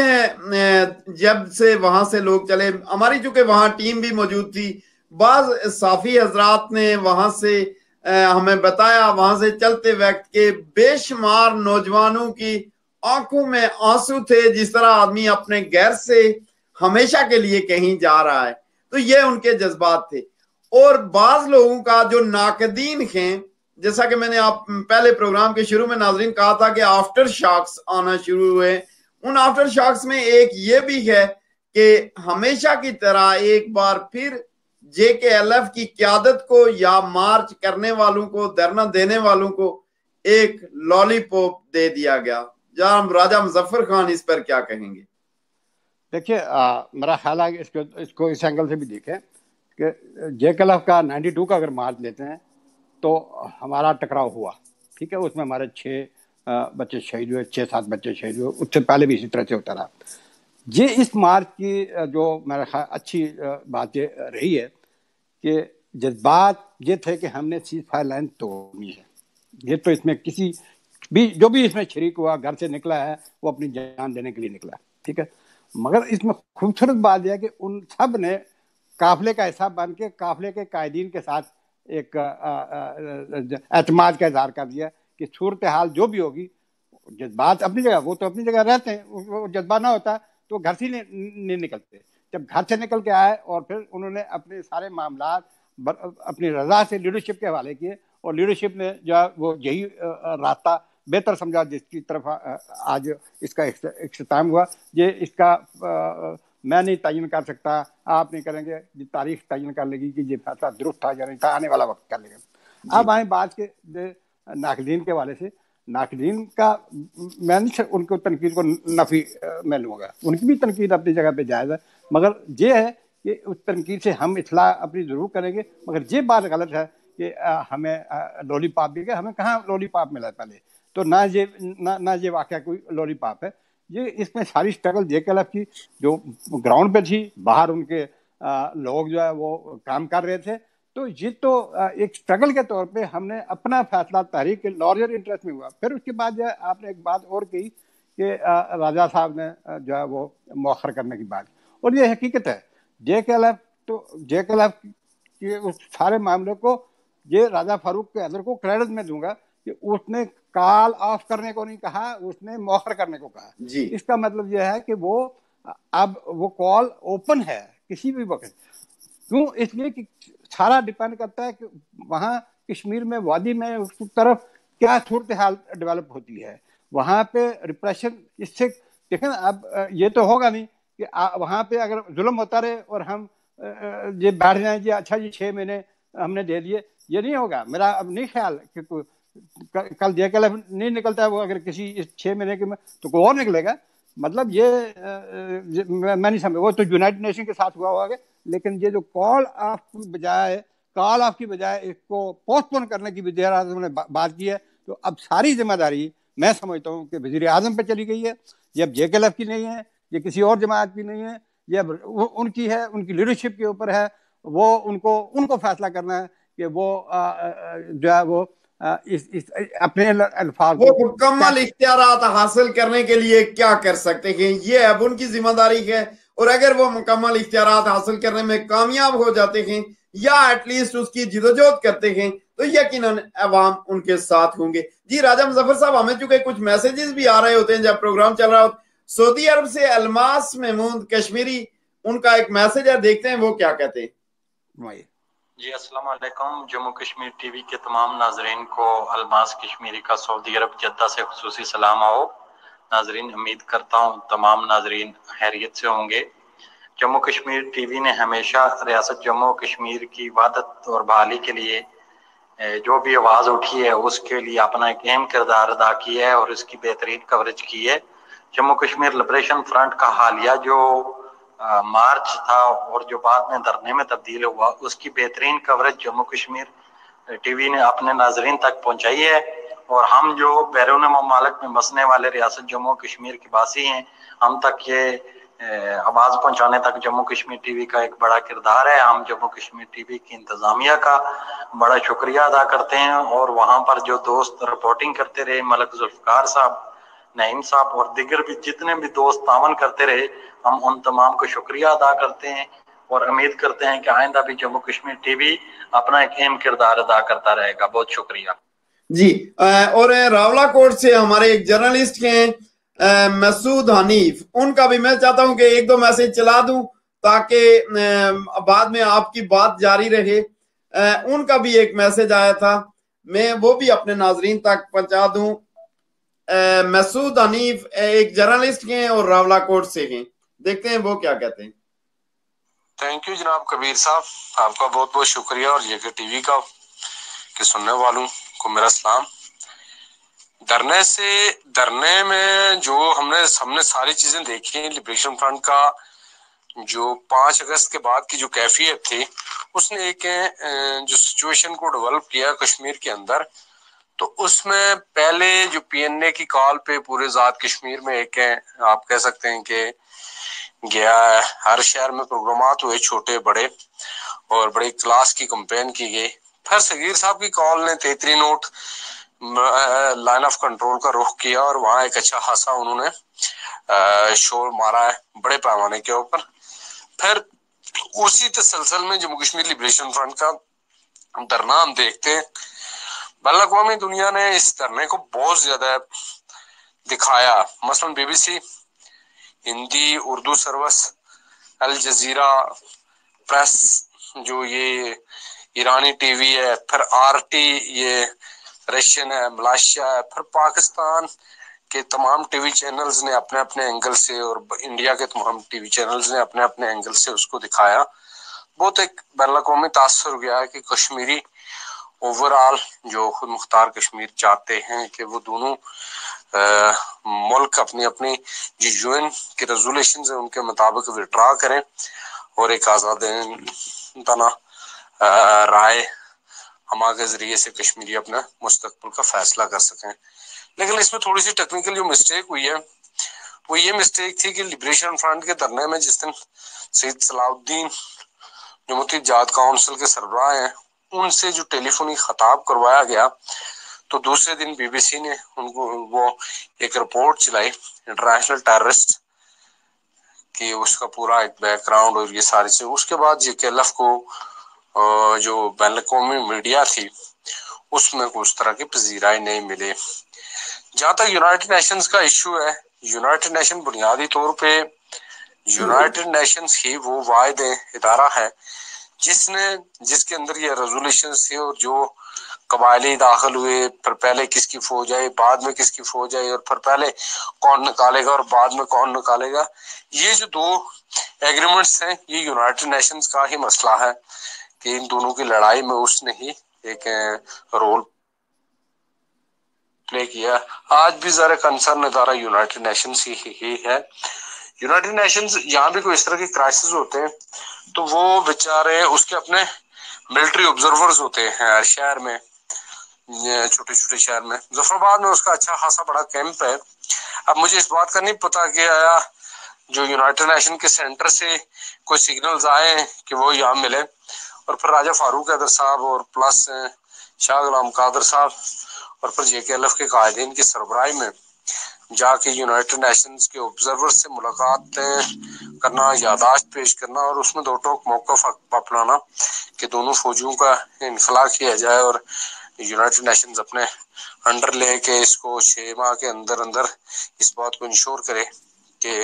جب سے وہاں سے لوگ چلے, ہماری چونکہ وہاں ٹیم بھی موجود تھی, بعض صافی حضرات نے وہاں سے ہمیں بتایا وہاں سے چلتے وقت کہ بے شمار نوجوانوں کی آنکھوں میں آنسو تھے, جس طرح آدمی اپنے گھر سے ہمیشہ کے لیے کہیں جا رہا ہے. تو یہ ان کے جذبات تھے. اور بعض لوگوں کا جو ناقدین ہیں, جیسا کہ میں نے آپ پہلے پروگرام کے شروع میں ناظرین کہا تھا کہ آفٹر شاکس آنا شروع ہوئے, ان آفٹر شاکس میں ایک یہ بھی ہے کہ ہمیشہ کی طرح ایک بار پھر JKLF کی قیادت کو یا مارچ کرنے والوں کو, دھرنا دینے والوں کو ایک لالی پاپ دے دیا گیا. جناب راجہ مظفر خان اس پر کیا کہیں گے؟ دیکھیے, میرا خیال ہے کہ اس کو اس اینگل سے بھی دیکھیں کہ JKLF کا 92 کا اگر مارچ لیتے ہیں تو ہمارا ٹکراؤ ہوا, ٹھیک ہے, اس میں ہمارے 6 بچے شہید ہوئے, 6-7 بچے شہید ہوئے. اس سے پہلے بھی اسی طرح سے ہوتا رہا. یہ اس مارچ کی جو میرا خیال اچھی بات یہ رہی ہے کہ جذبات یہ تھے کہ ہم نے سیز فائر لائن توڑنی ہے. یہ تو اس میں کسی بھی جو بھی اس میں شریک ہوا, گھر سے نکلا ہے, وہ اپنی جان دینے کے لیے نکلا, ٹھیک ہے. مگر اس میں خوبصورت بات یہ ہے کہ ان سب نے قافلے کا حصہ بن کے قافلے کے قائدین کے ساتھ ایک اعتماد کا اظہار کر دیا کہ صورتحال جو بھی ہوگی, جذبات اپنی جگہ, وہ تو اپنی جگہ رہتے ہیں, وہ جذبہ نہ ہوتا تو گھر سے نہیں نکلتے. جب گھر سے نکل کے آئے اور پھر انہوں نے اپنے سارے معاملات اپنی رضا سے لیڈرشپ کے حوالے کیے, اور لیڈرشپ نے جو ہے وہ یہی راستہ بہتر سمجھا جس کی طرف آج اس کا اختتام ہوا. یہ اس کا میں نہیں تعین کر سکتا, آپ نہیں کریں گے, یہ تاریخ تعین کر لے گی کہ یہ فیصلہ درست تھا یا نہیں تھا, آنے والا وقت کر لے گا. اب آئیں بات کے ناقدین کے حوالے سے. ناقدین کا میں نہیں ان کو تنقید کو نفی میں لوں گا, ان کی بھی تنقید اپنی جگہ پہ جائز ہے, مگر یہ ہے کہ اس تنقید سے ہم اصلاح اپنی ضرور کریں گے, مگر یہ بات غلط ہے کہ ہمیں لولی پاپ بھی گئے. ہمیں کہاں لولی پاپ ملا پہلے, تو نہ یہ واقعہ کوئی لولی پاپ ہے. یہ اس میں ساری اسٹرگل JKLF کی جو گراؤنڈ پہ تھی, باہر ان کے لوگ جو ہے وہ کام کر رہے تھے, تو یہ تو ایک اسٹرگل کے طور پہ ہم نے اپنا فیصلہ تحریک کے لارجر انٹرسٹ میں ہوا. پھر اس کے بعد جو ہے آپ نے ایک بات اور کہی کہ راجہ صاحب نے جو ہے وہ مؤخر کرنے کی بات, اور یہ حقیقت ہے. JKLF کے اس سارے معاملے کو یہ راجہ فاروق کے حضر کو کریڈٹ میں دوں گا کہ اس نے کال آف کرنے کو نہیں کہا, اس نے مؤخر کرنے کو کہا. اس کا مطلب یہ ہے کہ وہ اب وہ کال اوپن ہے کسی بھی وقت. کیوں؟ اس لیے کہ سارا ڈیپینڈ کرتا ہے کہ وہاں کشمیر میں وادی میں اس طرف کیا صورتحال ڈیولپ ہوتی ہے. وہاں پہ ریپریشن اس سے دیکھیں نا, اب یہ تو ہوگا نہیں کہ وہاں پہ اگر ظلم ہوتا رہے اور ہم یہ بیٹھ جائیں کہ اچھا جی 6 مہینے ہم نے دے دیے, یہ نہیں ہوگا. میرا اب نہیں خیال کہ کل JKLF نہیں نکلتا ہے وہ اگر کسی 6 مہینے کے میں, تو کوئی اور نکلے گا. مطلب یہ میں نہیں سمجھ, وہ تو یونائٹڈ نیشن کے ساتھ ہوا ہوگا, لیکن یہ جو کال آف کی بجائے اس کو پوسٹ پون کرنے کی وزیر اعظم نے بات کی ہے, تو اب ساری ذمہ داری میں سمجھتا ہوں کہ وزیر اعظم پہ چلی گئی ہے. یہ اب JKLF کی نہیں ہے, یہ کسی اور جماعت کی نہیں ہے, یہ اب ان کی ہے, ان کی لیڈرشپ کے اوپر ہے. وہ ان کو فیصلہ کرنا ہے کہ وہ جو ہے وہ اپنے الفاظ وہ مکمل اختیارات حاصل کرنے کے لیے کیا کر سکتے ہیں, یہ اب ان کی ذمہ داری ہے. اور اگر وہ مکمل اختیارات حاصل کرنے میں کامیاب ہو جاتے ہیں یا ایٹ لیسٹ اس کی جدوجہد کرتے ہیں, تو یقیناً عوام ان کے ساتھ ہوں گے. جی راجہ مظفر صاحب, ہمیں چونکہ کچھ میسیجز بھی آ رہے ہوتے ہیں جب پروگرام چل رہا ہوتا. سعودی عرب سے الماس محمود کشمیری, ان کا ایک میسیج ہے, دیکھتے ہیں وہ کیا کہتے ہیں. جی السلام علیکم. جموں کشمیر ٹی وی کے تمام ناظرین کو الماس کشمیری کا سعودی عرب جدہ سے خصوصی سلام ہو. ناظرین, امید کرتا ہوں تمام ناظرین خیریت سے ہوں گے. جموں کشمیر ٹی وی نے ہمیشہ ریاست جموں کشمیر کی وحدت اور بحالی کے لیے جو بھی آواز اٹھی ہے اس کے لیے اپنا ایک اہم کردار ادا کیا ہے اور اس کی بہترین کوریج کی ہے. جموں کشمیر لبریشن فرنٹ کا حالیہ جو مارچ تھا اور جو بعد میں دھرنے میں تبدیل ہوا, اس کی بہترین coverage Jammu Kashmir T V نے اپنے ناظرین تک پہنچائی ہے. اور ہم جو بیرون ممالک میں بسنے والے ریاست جموں کشمیر کے باسی ہیں, ہم تک یہ آواز پہنچانے تک جموں کشمیر ٹی وی کا ایک بڑا کردار ہے. ہم جموں کشمیر ٹی وی کی انتظامیہ کا بڑا شکریہ ادا کرتے ہیں, اور وہاں پر جو دوست رپورٹنگ کرتے رہے, ملک ذوالفقار صاحب, نعیم صاحب اور دیگر بھی جتنے بھی دوست تعاون کرتے رہے, ہم ان تمام کو شکریہ ادا کرتے ہیں اور امید کرتے ہیں کہ آئندہ بھی جموں کشمیر ٹی وی اپنا ایک اہم کردار ادا کرتا رہے گا. بہت شکریہ. جی, اور راولہ کوٹ سے ہمارے ایک جرنلسٹ ہیں مسعود حنیف, ان کا بھی میں چاہتا ہوں کہ 1-2 میسج چلا دوں تاکہ بعد میں آپ کی بات جاری رہے. ان کا بھی ایک میسج آیا تھا, میں وہ بھی اپنے ناظرین تک پہنچا دوں. مسعود حنیف ایک جرنلسٹ ہیں اور راولہ کوٹ سے ہیں, دیکھتے ہیں وہ کیا کہتے ہیں. تھینک یو جناب کبیر صاحب, آپ کا بہت بہت شکریہ, اور JKTV کا کہ سننے والوں کو میرا سلام. دھرنے میں جو ہم نے ساری چیزیں دیکھی ہیں. لبریشن فرنٹ کا جو 5 اگست کے بعد کی جو کیفیت تھی, اس نے ایک جو سچویشن کو ڈیولپ کیا کشمیر کے اندر, تو اس میں پہلے جو PNA کی کال پہ پورے ذات کشمیر میں ایک آپ کہہ سکتے ہیں کہ گیا ہے, ہر شہر میں پروگرامات ہوئے چھوٹے بڑے, اور بڑی کلاس کی کمپین کی گئی. پھر صغیر صاحب کی کال نے 33 نوٹ لائن آف کنٹرول کا رخ کیا, اور وہاں ایک اچھا خاصا انہوں نے شور مارا ہے بڑے پیمانے کے اوپر. پھر اسی تسلسل میں جموں کشمیر لبریشن فرنٹ کا دھرنا ہم دیکھتے ہیں. بین الاقوامی دنیا نے اس دھرنے کو بہت زیادہ دکھایا, مثلا BBC, Hindi Urdu service, Al Jazeera press, جو یہ ایرانی ٹی وی ہے, پھر RT یہ رشین ہے, ملائیشیا ہے, پھر پاکستان کہ تمام ٹی وی چینلز نے اپنے اپنے اینگل سے اور انڈیا کے تمام ٹی وی چینلز نے اپنے اپنے اینگل سے اس کو دکھایا. بہت ایک بین الاقوامی تاثر گیا ہے کہ کشمیری اوور آل جو خود مختار کشمیر چاہتے ہیں کہ وہ دونوں ملک اپنی اپنی جو یو این کے ریزولیشنز ہیں ان کے مطابق وڈرا کریں اور ایک آزادانہ رائے ہما کے ذریعے سے کشمیری اپنا مستقبل کا فیصلہ کر سکیں. لیکن اس میں تھوڑی سی ٹیکنیکل جو مسٹیک ہوئی ہے وہ یہ مسٹیک تھی کہ لبریشن فرنٹ کے دھرنے میں جس دن سید صلاح الدین جو متحد کونسل کے سربراہ ہیں ان سے جو ٹیلی فونی خطاب کروایا گیا تو دوسرے دن بی بی سی نے ان کو وہ ایک رپورٹ چلائی انٹرنیشنل ٹیررسٹ کہ اس کا پورا ایک بیک گراؤنڈ اور یہ ساری چیز. اس کے بعد JKLF کو جو بین الاقوامی میڈیا تھی اس میں اس طرح کی پذیرائی نہیں ملے. جہاں تک یونائٹڈ نیشنز کا ایشو ہے, یونائٹڈ نیشن بنیادی طور پہ یونائٹڈ نیشنز ہی وہ واحد ادارہ ہے جس کے اندر یہ ریزولیشنز تھے اور جو قبائلی داخل ہوئے, پھر پہلے کس کی فوج آئی, بعد میں کس کی فوج آئی, اور پھر پہلے کون نکالے گا اور بعد میں کون نکالے گا. یہ جو دو ایگریمنٹس ہیں یہ یونائٹڈ نیشنز کا ہی مسئلہ ہے کہ ان دونوں کی لڑائی میں اس نے ہی ایک رول پلے کیا. آج بھی ذرا کنسرن ادارہ یونائٹڈ نیشنز ہی ہے. یونائٹڈ نیشنز یہاں بھی کوئی اس طرح کے کرائسس ہوتے ہیں تو وہ بیچارے اس کے اپنے ملٹری آبزرورز ہوتے ہیں ہر شہر میں, چھوٹے چھوٹے شہر میں. ظفر آباد میں اس کا اچھا خاصا بڑا کیمپ ہے. اب مجھے اس بات کا نہیں پتا کہ آیا جو یونائٹڈ نیشن کے سینٹر سے کوئی سگنلز آئے کہ وہ یہاں ملے, اور پھر راجہ فاروق حیدر صاحب اور پلس شاہ غلام قادر صاحب اور پھر JKLF کے قائدین کی سربراہی میں جا کے یونائٹڈ نیشنز کے آبزرور سے ملاقات کرنا, یادداشت پیش کرنا اور اس میں دو ٹوک موقف اپنانا کہ دونوں فوجوں کا انخلا کیا جائے اور یونائٹڈ نیشنز اپنے انڈر لے کے اس کو 6 ماہ کے اندر اس بات کو انشور کرے کہ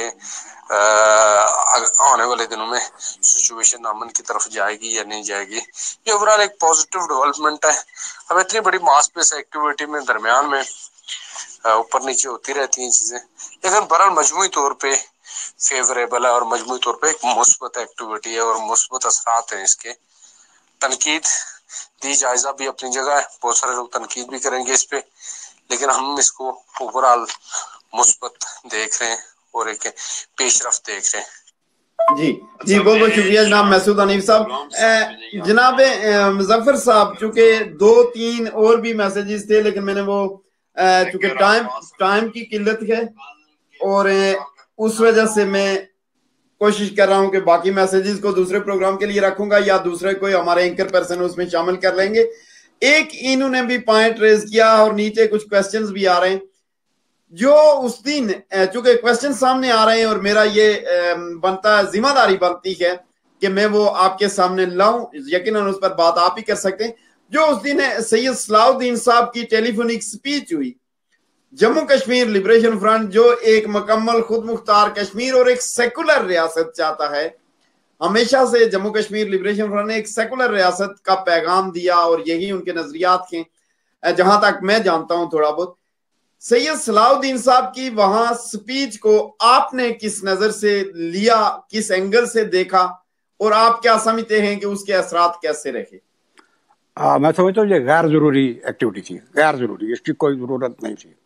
آنے والے دنوں میں سچویشن امن کی طرف جائے گی یا نہیں جائے گی. یہ اوورال ایک پازیٹیو ڈیولپمنٹ ہے. اب اتنی بڑی ماس بیس ایکٹیویٹی میں درمیان میں اوپر نیچے ہوتی رہتی ہیں چیزیں, لیکن برحال مجموعی طور پہ فیوریبل ہے اور مجموعی طور پہ ایک مثبت ایکٹیویٹی ہے اور مثبت اثرات ہیں اس کے. تنقید دی جائزہ بھی اپنی جگہ ہے, بہت سارے لوگ تنقید بھی کریں گے اس پہ, لیکن ہم اس کو اوورال مثبت دیکھ رہے ہیں اور ایک پیش رفت دیکھ رہے ہیں. جی بہت بہت شکریہ جناب محسود حنیف صاحب. جناب مظفر صاحب, چونکہ 2-3 اور بھی میسیجز تھے لیکن میں نے وہ چونکہ ٹائم کی قلت ہے اور اس وجہ سے میں کوشش کر رہا ہوں کہ باقی میسیجز کو دوسرے پروگرام کے لیے رکھوں گا یا دوسرے کوئی ہمارے اینکر پرسن اس میں شامل کر لیں گے. ایک انہوں نے بھی پوائنٹ ریز کیا اور نیچے کچھ کویسچنز بھی آ رہے ہیں جو اس دن, چونکہ کویسچن سامنے آ رہے ہیں اور میرا یہ بنتا ہے, ذمہ داری بنتی ہے کہ میں وہ آپ کے سامنے لاؤں, یقیناً اس پر بات آپ ہی کر سکتے ہیں. جو اس دن سید صلاح الدین صاحب کی ٹیلی فونک سپیچ ہوئی, جموں کشمیر لبریشن فرنٹ جو ایک مکمل خود مختار کشمیر اور ایک سیکولر ریاست چاہتا ہے, ہمیشہ سے جموں کشمیر لبریشن فرنٹ نے ایک سیکولر ریاست کا پیغام دیا اور یہی ان کے نظریات کے, جہاں تک میں جانتا ہوں تھوڑا بہت. سید صلاح الدین صاحب کی وہاں سپیچ کو آپ نے کس نظر سے لیا, کس اینگل سے دیکھا, اور آپ کیا سمجھتے ہیں کہ اس کے اثرات کیسے رہے؟ میں سمجھتا ہوں یہ غیر ضروری ایکٹیویٹی تھی, غیر ضروری, اس کی کوئی ضرورت نہیں تھی.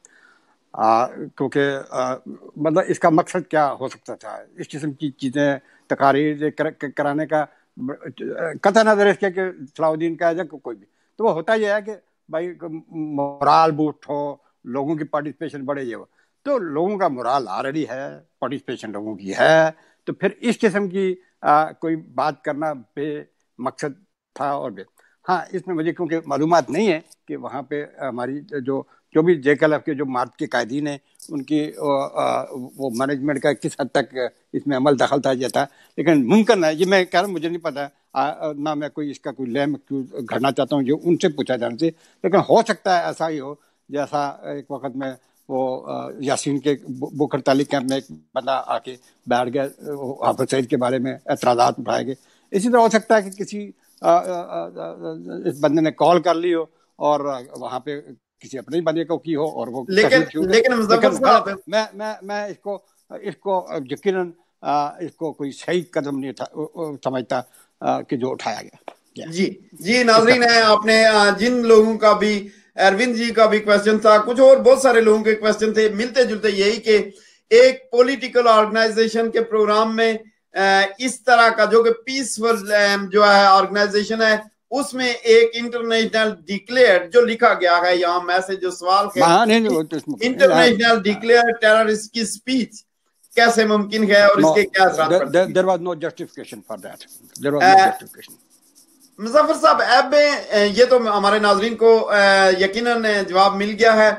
کیونکہ مطلب اس کا مقصد کیا ہو سکتا تھا, اس قسم کی چیزیں تقاریر کرانے کا قطع نظر اس کے کہ صلاح الدین کا ہے کوئی بھی, تو وہ ہوتا یہ ہے کہ بھائی مورال بوسٹ ہو, لوگوں کی پارٹیسپیشن بڑھے, یہ ہو. تو لوگوں کا مورال آلریڈی ہے, پارٹیسپیشن لوگوں کی ہے, تو پھر اس قسم کی کوئی بات کرنا بے مقصد تھا. اور ہاں اس میں مجھے کیونکہ معلومات نہیں ہے کہ وہاں پہ ہماری جو بھی JKLF کے جو مارچ کے قائدین ہیں ان کی وہ مینجمنٹ کا کس حد تک اس میں عمل دخل تھا یہ تھا, لیکن ممکن ہے, یہ میں کہہ رہا ہوں مجھے نہیں پتا, نہ میں کوئی اس کا کوئی لیم گھڑنا چاہتا ہوں جو ان سے پوچھا جانا سے, لیکن ہو سکتا ہے ایسا ہی ہو جیسا ایک وقت میں وہ یاسین کے بکھر تعلیق کیمپ میں ایک بندہ آ کے بیٹھ گیا, حافظ سعید کے بارے میں اعتراضات اٹھائے گئے. اسی طرح ہو سکتا ہے کہ کسی اس بندے نے کال کر لی ہو اور وہاں پہ کسی اپنے بندے کو کی ہو اور وہ لیکن میں اس کو یقیناً اس کو کوئی صحیح قدم نہیں سمجھتا کہ جو اٹھایا گیا. جی ناظرین ہے، آپ نے جن لوگوں کا بھی اروند جی کا بھی کویسچن تھا، کچھ اور بہت سارے لوگوں کے کویسچن تھے ملتے جلتے یہی کہ ایک پولیٹیکل آرگنائزیشن کے پروگرام میں اس طرح کا جو کہ پیسفل جو ہے آرگنائزیشن ہے، اس میں ایک انٹرنیشنل ڈکلیئر جو لکھا گیا ہے یہاں میں سے جو سوال ہے، انٹرنیشنل ڈکلیئر ٹیررسٹ کی سپیچ کیسے ممکن ہے اور اس کے کیا اثرات پڑتے ہیں؟ There was no justification for that. There was no justification. Muzaffar صاحب اب یہ تو ہمارے ناظرین کو یقیناً جواب مل گیا ہے،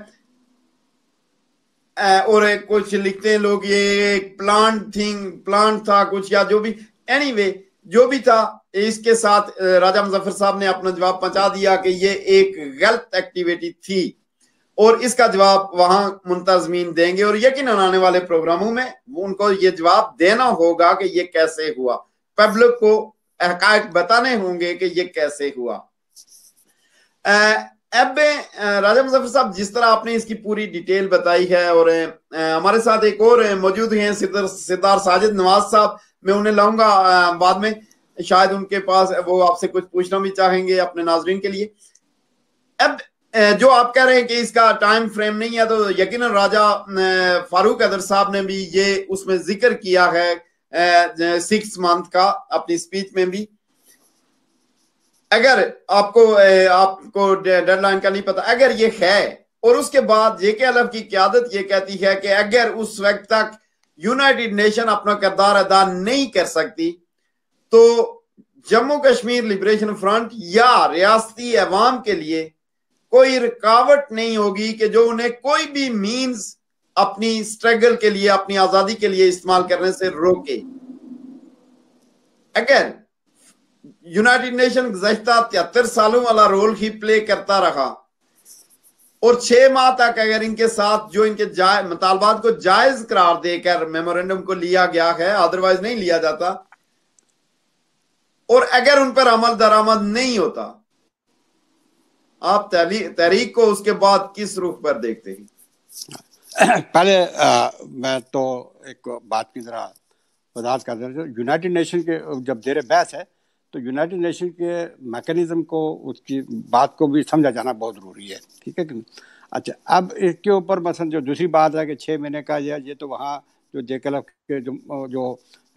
اور کچھ لکھتے ہیں لوگ یہ ایک پلانٹ تھا کچھ یا جو بھی، اینی وے جو بھی تھا، اس کے ساتھ راجہ مظفر صاحب نے اپنا جواب پہنچا دیا کہ یہ ایک غلط ایکٹیویٹی تھی، اور اس کا جواب وہاں منتظمین دیں گے، اور یقیناً آنے والے پروگراموں میں ان کو یہ جواب دینا ہوگا کہ یہ کیسے ہوا، پبلک کو حقائق بتانے ہوں گے کہ یہ کیسے ہوا. اب راجہ مظفر صاحب جس طرح آپ نے اس کی پوری ڈیٹیل بتائی ہے، اور ہمارے ساتھ ایک اور موجود ہیں ستار ساجد نواز صاحب، میں انہیں لاؤں گا بعد میں، شاید ان کے پاس وہ آپ سے کچھ پوچھنا بھی چاہیں گے اپنے ناظرین کے لیے. اب جو آپ کہہ رہے ہیں کہ اس کا ٹائم فریم نہیں ہے، تو یقیناً راجہ فاروق حیدر صاحب نے بھی یہ اس میں ذکر کیا ہے 6 منتھ کا اپنی سپیچ میں بھی. اگر آپ کو ڈیڈ لائن کا نہیں پتا، اگر یہ ہے، اور اس کے بعد JKLF کی قیادت یہ کہتی ہے کہ اگر اس وقت تک یونائٹڈ نیشن اپنا کردار ادا نہیں کر سکتی تو جموں کشمیر لبریشن فرنٹ یا ریاستی عوام کے لیے کوئی رکاوٹ نہیں ہوگی کہ جو انہیں کوئی بھی مینز اپنی سٹرگل کے لیے، اپنی آزادی کے لیے استعمال کرنے سے روکے. اگر یونائٹڈ نیشن گزشتہ 73 سالوں والا رول ہی پلے کرتا رہا، اور 6 ماہ تک اگر ان کے ساتھ جو ان کے مطالبات کو جائز قرار دے کر میمورینڈم کو لیا گیا ہے، ادروائز نہیں لیا جاتا، اور اگر ان پر عمل درآمد نہیں ہوتا، آپ تحریک کو اس کے بعد کس رخ پر دیکھتے ہیں؟ پہلے میں تو ایک بات کی ذرا وضاحت کر دوں. یونائٹڈ نیشن کے جب زیر بحث ہے تو یونائٹڈ نیشن کے میکانزم کو، اس کی بات کو بھی سمجھا جانا بہت ضروری ہے، ٹھیک ہے کہ نہیں؟ اچھا، اب اس کے اوپر مثلا جو دوسری بات ہے کہ 6 مہینے کا یہ تو وہاں جو JKLF کے جو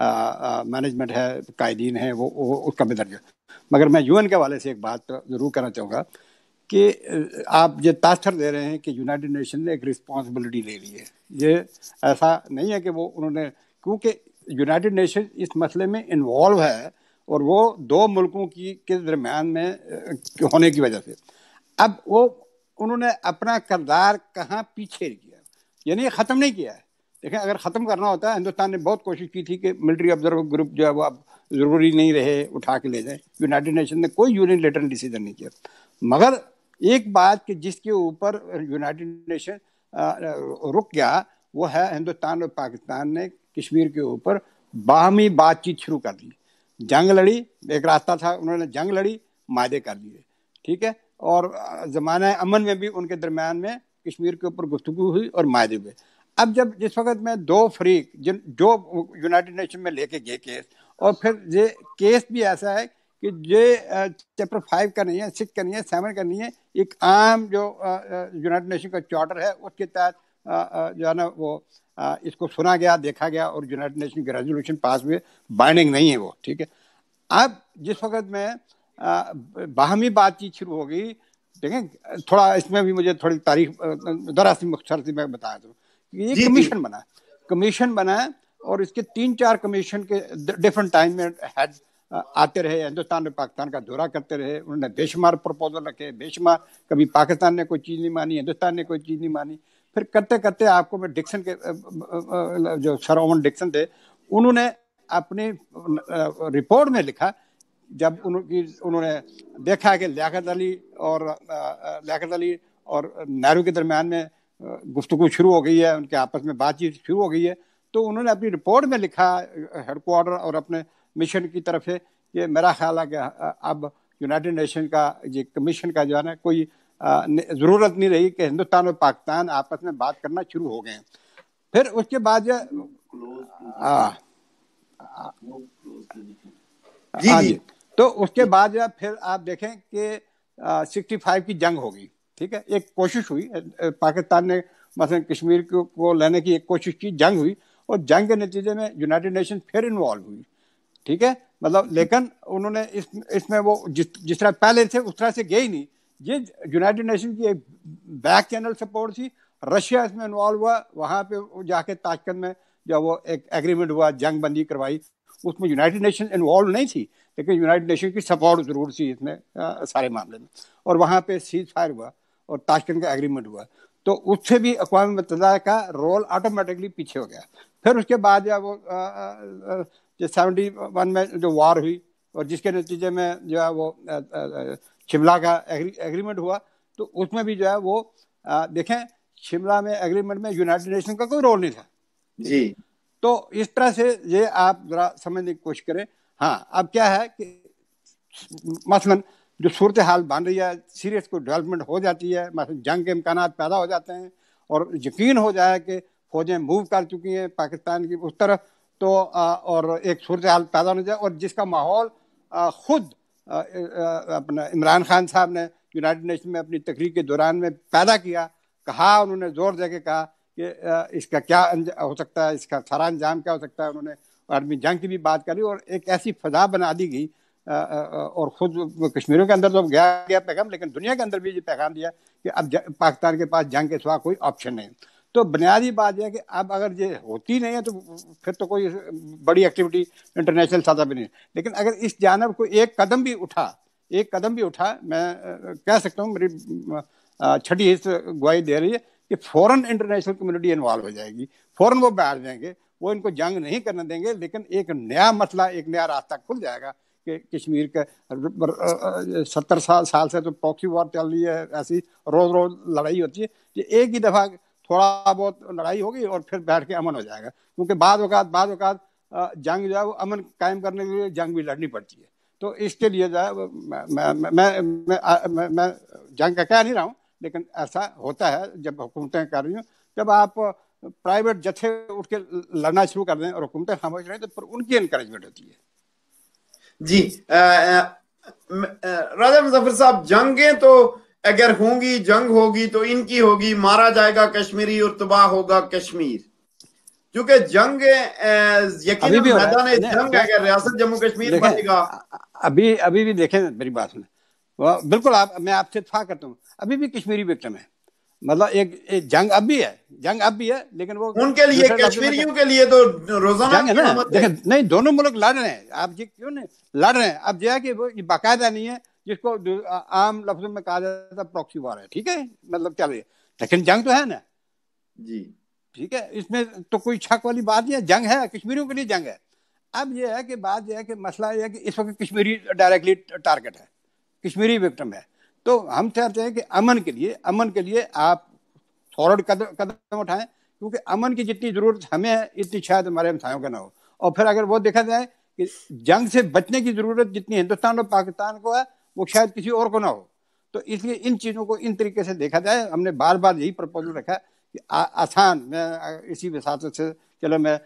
مینجمنٹ ہے، قائدین ہیں، وہ اس کا بھی درجہ. مگر میں UN کے حوالے سے ایک بات ضرور کرنا چاہوں گا کہ آپ یہ تاثر دے رہے ہیں کہ یونائٹڈ نیشن نے ایک رسپانسبلٹی لے لی ہے. یہ ایسا نہیں ہے کہ وہ انہوں نے، کیونکہ یونائٹڈ نیشن اس مسئلے میں انوالو ہے، اور وہ 2 ملکوں کے درمیان میں ہونے کی وجہ سے اب انہوں نے اپنا کردار کہاں پیچھے کیا، یعنی ختم نہیں کیا ہے. دیکھیں، اگر ختم کرنا ہوتا ہے، ہندوستان نے بہت کوشش کی تھی کہ ملٹری آبزرور گروپ جو ہے وہ اب ضروری نہیں رہے، اٹھا کے لے جائیں. یونائٹڈ نیشن نے کوئی یونیلیٹرل ڈیسیجن نہیں کیا. مگر ایک بات کہ جس کے اوپر یونائٹڈ نیشن رک گیا، وہ ہے ہندوستان اور پاکستان نے کشمیر کے اوپر باہمی بات چیت شروع کر دی. جنگ لڑی، ایک راستہ تھا، انہوں نے جنگ لڑی، معاہدے کر دیے، ٹھیک ہے، اور زمانہ امن میں بھی ان کے درمیان میں کشمیر کے اوپر گفتگو ہوئی اور معاہدے ہوئے. اب جس وقت میں 2 فریق جو یونائٹڈ نیشن میں لے کے گئے کیس، اور پھر یہ کیس بھی ایسا ہے کہ یہ چیپٹر 5 کا نہیں ہے، 6 کا نہیں ہے، 7 کا نہیں ہے، ایک عام جو یونائٹڈ نیشن کا چارٹر ہے اس کے تحت جو ہے نا وہ اس کو سنا گیا، دیکھا گیا، اور یونائٹڈ نیشن کے ریزولوشن پاس ہوئے، بائنڈنگ نہیں ہے وہ، ٹھیک ہے. اب جس وقت میں باہمی بات چیت شروع ہو گئی، دیکھیں تھوڑا اس میں بھی مجھے تھوڑی تاریخ ذرا سی مختصر سی میں بتا دوں. یہ کمیشن بنا اور اس کے 3-4 کمیشن کے ڈفرنٹ ٹائم میں ہیڈ آتے رہے، ہندوستان اور پاکستان کا دورہ کرتے رہے. انہوں نے بے شمار پروپوزل رکھے، بے شمار، کبھی پاکستان نے کوئی چیز نہیں مانی، ہندوستان نے کوئی چیز نہیں مانی. پھر کرتے کرتے آپ کو میں ڈکسن کے جو سر اوون ڈکسن تھے، انہوں نے اپنی رپورٹ میں لکھا، جب انہوں نے دیکھا کہ لیاقت علی اور نہرو کے درمیان میں گفتگو شروع ہو گئی ہے، ان کے آپس میں بات چیت شروع ہو گئی ہے، تو انہوں نے اپنی رپورٹ میں لکھا ہیڈ کوارٹر اور اپنے مشن کی طرف سے کہ میرا خیال ہے کہ اب یونائٹڈ نیشن کا یہ کمیشن کا جو ہے نا کوئی ضرورت نہیں رہی کہ ہندوستان اور پاکستان آپس میں بات کرنا شروع ہو گئے ہیں. پھر اس کے بعد جی تو اس کے بعد پھر آپ دیکھیں کہ 65 کی جنگ ہو گئی. ٹھیک ہے, ایک کوشش ہوئی, پاکستان نے مثلا کشمیر کو لینے کی ایک کوشش کی, جنگ ہوئی, اور جنگ کے نتیجے میں یونائٹڈ نیشن پھر انوالو ہوئی. ٹھیک ہے, مطلب لیکن انہوں نے اس میں وہ جس طرح پہلے تھے اس طرح سے گئے ہی نہیں. یہ یونائٹڈ نیشن کی ایک بیک چینل سپورٹ تھی. رشیا اس میں انوالو ہوا, وہاں پہ جا کے تاشکند میں جب وہ ایک ایگریمنٹ ہوا, جنگ بندی کروائی, اس میں یونائٹڈ نیشن انوالو نہیں تھی, لیکن یونائٹڈ نیشن کی سپورٹ ضرور تھی اس میں سارے معاملے میں, اور وہاں پہ سیز فائر ہوا اور تاشکند کا ایگریمنٹ ہوا. تو اس سے بھی اقوام متحدہ کا رول آٹومیٹکلی پیچھے ہو گیا. پھر اس کے بعد وہ 71 میں جو وار ہوئی, اور جس کے نتیجے میں جو ہے وہ شملہ کا ایگریمنٹ ہوا, تو اس میں بھی جو ہے وہ دیکھیں شملہ میں ایگریمنٹ میں یونائٹڈ نیشن کا کوئی رول نہیں تھا جی. تو اس طرح سے یہ آپ ذرا سمجھنے کی کوشش کریں. ہاں, اب کیا ہے کہ مثلاً جو صورتحال بن رہی ہے, سیریس کوئی ڈیولپمنٹ ہو جاتی ہے, مثلا جنگ کے امکانات پیدا ہو جاتے ہیں, اور یقین ہو جائے کہ فوجیں موو کر چکی ہیں پاکستان کی اس طرف, تو اور ایک صورتحال پیدا ہو جائے, اور جس کا ماحول خود اپنا عمران خان صاحب نے یونائٹڈ نیشن میں اپنی تقریر کے دوران میں پیدا کیا, کہا, انہوں نے زور دے کے کہا کہ اس کا کیا ہو سکتا ہے, اس کا سارا انجام کیا ہو سکتا ہے. انہوں نے آدمی جنگ کی بھی بات کری, اور ایک ایسی فضا بنا دی گئی, اور خود کشمیریوں کے اندر تو گیا پیغام, لیکن دنیا کے اندر بھی یہ پیغام دیا کہ اب پاکستان کے پاس جنگ کے سوا کوئی آپشن نہیں. تو بنیادی بات یہ ہے کہ اب اگر یہ ہوتی نہیں ہے تو پھر تو کوئی بڑی ایکٹیویٹی انٹرنیشنل سطح پہ نہیں, لیکن اگر اس جانب کو ایک قدم بھی اٹھا, میں کہہ سکتا ہوں میری چھٹی حص گواہی دے رہی ہے کہ فوراً انٹرنیشنل کمیونٹی انوالو ہو جائے گی, فوراً وہ بیٹھ جائیں گے, وہ ان کو جنگ نہیں کرنے دیں گے, لیکن ایک نیا مسئلہ, ایک نیا راستہ کھل جائے گا کہ کشمیر کا 70 سال سے تو پراکسی وار چل رہی ہے, ایسی روز روز لڑائی ہوتی ہے, کہ ایک ہی دفعہ تھوڑا بہت لڑائی ہوگی اور پھر بیٹھ کے امن ہو جائے گا. کیونکہ بعض اوقات جنگ جو ہے وہ امن قائم کرنے کے لیے جنگ بھی لڑنی پڑتی ہے. تو اس کے لیے جو ہے میں جنگ کا کہہ نہیں رہا ہوں, لیکن ایسا ہوتا ہے جب حکومتیں کر رہی ہوں, جب آپ پرائیویٹ جتھے اٹھ کے لڑنا شروع کر دیں اور حکومتیں خاموش رہیں, تو پھر ان کی انکریجمنٹ ہوتی ہے. جی راجہ مظفر صاحب, جنگیں تو اگر ہوں گی, جنگ ہوگی تو ان کی ہوگی, مارا جائے گا کشمیری اور تباہ ہوگا کشمیر, کیونکہ جنگ یقیناً میدان جنگ اگر ریاست جموں کشمیر بنے گا. ابھی بھی دیکھیں میری بات سنیں, بالکل میں آپ سے اتفاق کرتا ہوں, ابھی بھی کشمیری وکٹم ہے. مطلب ایک جنگ اب بھی ہے, لیکن وہ ان کے لیے, کشمیریوں کے لیے تو روزانہ جنگ ہے نا. دیکھیں نہیں, دونوں ملک لڑ رہے ہیں, آپ جی کیوں نہیں لڑ رہے ہیں. اب جو ہے کہ وہ باقاعدہ نہیں ہے, جس کو عام لفظوں میں کہا جاتا ہے پراکسی وار ہے. ٹھیک ہے, مطلب چل رہی ہے, لیکن جنگ تو ہے نا جی. ٹھیک ہے, اس میں تو کوئی شک والی بات نہیں ہے, جنگ ہے, کشمیریوں کے لیے جنگ ہے. اب یہ ہے کہ بات یہ ہے کہ مسئلہ یہ ہے کہ اس وقت کشمیری ڈائریکٹلی ٹارگٹ ہے, کشمیری وکٹم ہے. تو ہم چاہتے ہیں کہ امن کے لیے آپ فورورڈ قدم اٹھائیں, کیونکہ امن کی جتنی ضرورت ہمیں ہے اتنی شاید ہمارے ہمسایوں کا نہ ہو. اور پھر اگر وہ دیکھا جائے کہ جنگ سے بچنے کی ضرورت جتنی ہندوستان اور پاکستان کو ہے, وہ شاید کسی اور کو نہ ہو. تو اس لیے ان چیزوں کو ان طریقے سے دیکھا جائے. ہم نے بار بار یہی پرپوزل رکھا ہے کہ آسان, میں اسی وساطت سے چلو میں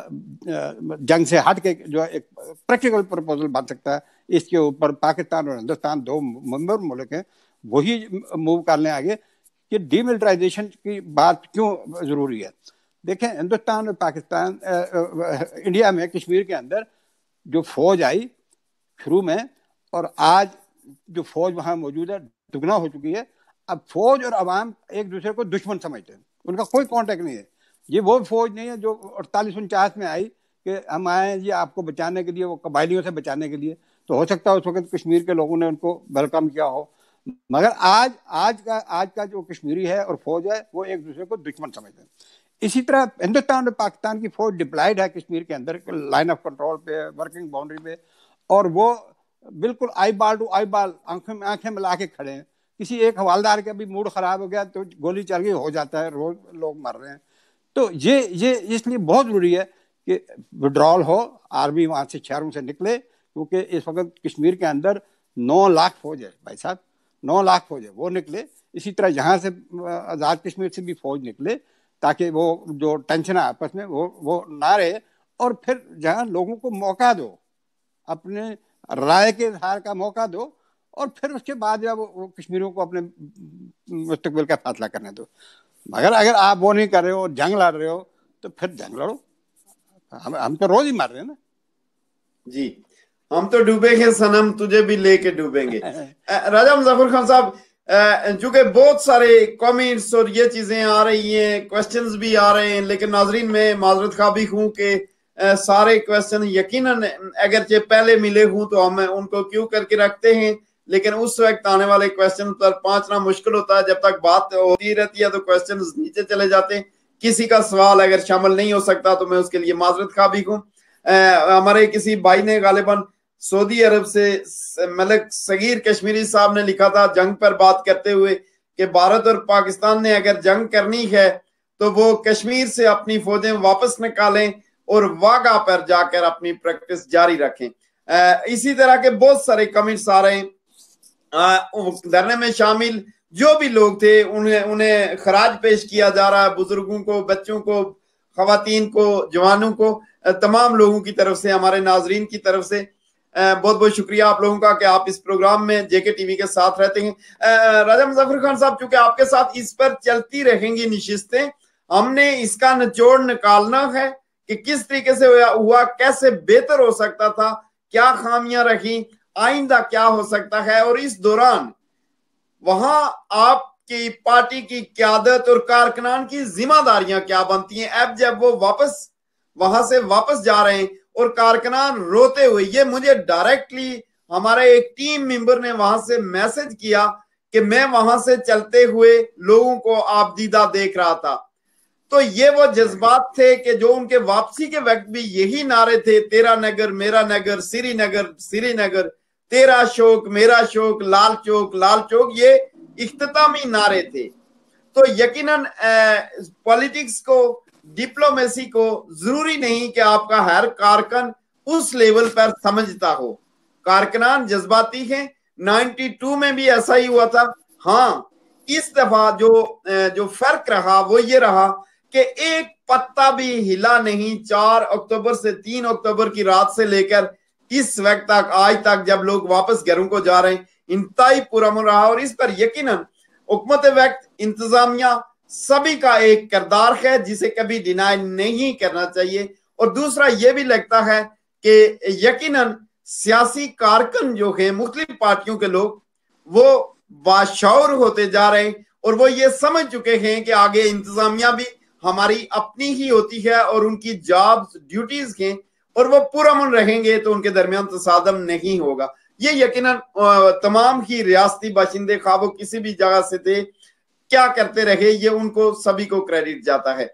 جنگ سے ہٹ کے جو ایک پریکٹیکل پرپوزل بن سکتا ہے, اس کے اوپر پاکستان اور ہندوستان دو ممبر ملک ہیں, وہی موو کر لیں آگے کہ ڈی ملٹرائزیشن کی بات کیوں ضروری ہے. دیکھیں ہندوستان اور پاکستان, انڈیا میں کشمیر کے اندر جو فوج آئی شروع میں, اور آج جو فوج وہاں موجود ہے دگنا ہو چکی ہے. اب فوج اور عوام ایک دوسرے کو دشمن سمجھتے ہیں, ان کا کوئی کانٹیکٹ نہیں ہے. یہ وہ فوج نہیں ہے جو 48-49 میں آئی کہ ہم آئے جی آپ کو بچانے کے لیے, وہ قبائلیوں سے بچانے کے لیے. تو ہو سکتا ہے اس وقت کشمیر کے لوگوں نے ان کو ویلکم کیا ہو, مگر آج کا جو کشمیری ہے اور فوج ہے وہ ایک دوسرے کو دشمن سمجھتے ہیں. اسی طرح ہندوستان اور پاکستان کی فوج ڈپلائڈ ہے کشمیر کے اندر, لائن آف کنٹرول پہ, ورکنگ باؤنڈری پہ, اور وہ بالکل آئی بال ٹو آئی بال, آنکھیں ملا کے کھڑے ہیں. کسی ایک حوالدار کا بھی موڈ خراب ہو گیا تو گولی چل گئی, ہو جاتا ہے, روز لوگ مر رہے ہیں. تو یہ اس لیے بہت ضروری ہے کہ وڈرال ہو, آرمی وہاں سے شہروں سے نکلے, کیونکہ اس وقت کشمیر کے اندر 9 لاکھ فوج ہے بھائی صاحب, 9 लाख फौज है वो निकले, इसी तरह यहाँ से आज़ाद कश्मीर से भी फौज निकले, ताकि वो जो टेंशन है आपस में वो ना रहे, और फिर जहाँ लोगों को मौका दो, अपने राय के इजहार का मौका दो, और फिर उसके बाद जब वो कश्मीरियों को अपने मुस्तकबिल का फैसला करने दो। मगर अगर आप वो नहीं कर रहे हो, जंग लड़ रहे हो, तो फिर जंग लड़ो। हम तो रोज ही मार रहे हैं ना जी। हम तो डूबेंगे सनम, तुझे भी लेके डूबेंगे। राजा मुजफ्फर खान साहब, चूंकि बहुत सारे कमेंट्स और ये चीजें आ रही हैं, क्वेश्चंस भी आ रहे हैं, लेकिन नाजरीन में माजरत खा भी हूँ कि सारे क्वेश्चन यकीनन अगरचे पहले मिले हूँ तो हम उनको क्यों करके रखते हैं, लेकिन उस वक्त आने वाले क्वेश्चन पर पहुंचना मुश्किल होता है। जब तक बात होती रहती है तो क्वेश्चन नीचे चले जाते हैं। किसी का सवाल अगर शामिल नहीं हो सकता तो मैं उसके लिए माजरत खा भी हूँ। हमारे किसी भाई ने गालिबन सऊदी अरब से मलिक सगीर कश्मीरी साहब ने लिखा था जंग पर बात करते हुए कि भारत और पाकिस्तान ने अगर जंग करनी है तो वो कश्मीर से अपनी फौजें वापस निकालें और वाघा पर जाकर अपनी प्रैक्टिस जारी रखें। इसी तरह के बहुत सारे कमेंट्स आ रहे हैं। धरने में शामिल जो भी लोग थे उन्हें खराज पेश किया जा रहा है, बुजुर्गों को, बच्चों को, खवातीन को, जवानों को, तमाम लोगों की तरफ से, हमारे नाजरीन की तरफ से बहुत बहुत शुक्रिया आप लोगों का कि आप इस प्रोग्राम में जेके टीवी के साथ रहते हैं। राजा मुजफ्फर खान साहब, चूंकि आपके साथ इस पर चलती रहेंगी नशिस्तें, हमने इसका निचोड़ निकालना है कि किस तरीके से हुआ, कैसे बेहतर हो सकता था, क्या खामियां रखी, आइंदा क्या हो सकता है, और इस दौरान वहां आपकी पार्टी की क्यादत और कारकुनान की जिम्मेदारियां क्या बनती हैं। अब जब वो वहां से वापस जा रहे हैं और कारकुनान रोते हुए, ये मुझे डायरेक्टली हमारे एक टीम मेंबर ने वहां से मैसेज किया कि मैं वहां से चलते हुए लोगों को आप दीदा देख रहा था, तो ये वो जज्बात थे कि जो उनके वापसी के वक्त भी यही नारे थे, तेरा नगर मेरा नगर, श्रीनगर श्रीनगर, तेरा शौक मेरा शौक, लाल चौक लाल चौक, ये इख्तितामी नारे थे। तो यकीनन पॉलिटिक्स को, डिप्लोमेसी को जरूरी नहीं कि आपका हर कारकुन उस लेवल पर समझता हो। कारकुनान जज्बाती हैं, 92 में भी ऐसा ही हुआ था। हाँ, इस दफा जो फर्क रहा वो ये रहा कि एक पत्ता भी हिला नहीं 4 अक्टूबर से 3 अक्टूबर की रात से लेकर इस वक्त तक, आज तक जब लोग वापस घरों को जा रहे हैं, इंतहाई पुरअमन रहा। और इस पर यकीनन हुकूमत वक्त, इंतजामिया, सभी का एक किरदार है जिसे कभी डिनाई नहीं करना चाहिए। और दूसरा ये भी लगता है कि यकीनन सियासी कारकुन जो है, मुख्तलिफ पार्टियों के लोग, वो बाशऊर होते जा रहे हैं और वो ये समझ चुके हैं कि आगे इंतजामिया भी हमारी अपनी ही होती है और उनकी जॉब्स, ड्यूटीज हैं, और वो पुरअमन रहेंगे तो उनके दरमियान तसादम नहीं होगा। ये यकीनन तमाम ही रियासती बाशिंदे, खा वो किसी भी जगह से थे, क्या करते रहे, ये उनको सभी को क्रेडिट जाता है।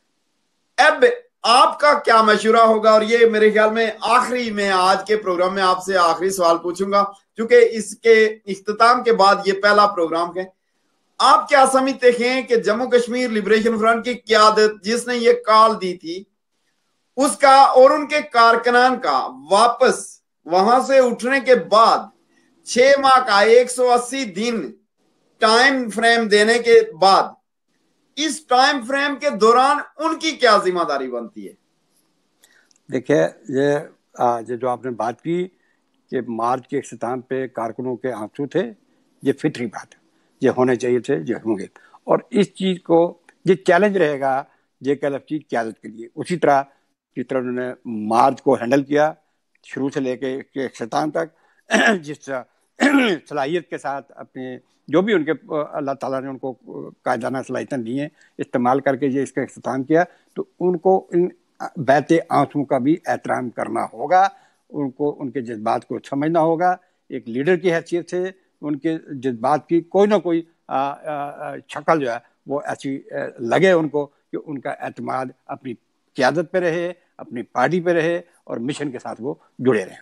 अब आपका क्या मशवरा होगा, और ये मेरे ख्याल में आखिरी में आज के प्रोग्राम में आपसे आखिरी सवाल पूछूंगा, क्योंकि इसके इख्तिताम के बाद ये पहला प्रोग्राम है। आप क्या समझते हैं कि जम्मू कश्मीर लिबरेशन फ्रंट की क़यादत जिसने ये कॉल दी थी, उसका और उनके कारकुनान का वापस वहां से उठने के बाद 6 माह का 180 दिन टाइम फ्रेम देने के बाद, इस टाइम फ्रेम के दौरान उनकी क्या जिम्मेदारी बनती है? देखिए, ये जो आपने बात की कि मार्च के इख्तिताम पे कारकुनों के आंसू थे, ये फितरी बात है, ये होने चाहिए थे, ये होंगे। और इस चीज को, ये चैलेंज रहेगा जेकेएलएफ की क़यादत के लिए। उसी तरह जिस तरह उन्होंने मार्च को हैंडल किया शुरू से लेके इख्तिताम तक, जिस सलाहियत के साथ अपने जो भी उनके अल्लाह ताला ने उनको कायदाना सलाहियतें दी हैं इस्तेमाल करके ये इसका इख्तिताम किया, तो उनको इन बहते आंसुओं का भी एहतराम करना होगा, उनको उनके जज्बात को समझना होगा। एक लीडर की हैसियत से उनके जज्बात की कोई ना कोई शक्ल जो है वो ऐसी लगे उनको कि उनका एतमाद अपनी क़यादत पे रहे, अपनी पार्टी पे रहे और मिशन के साथ वो जुड़े रहें।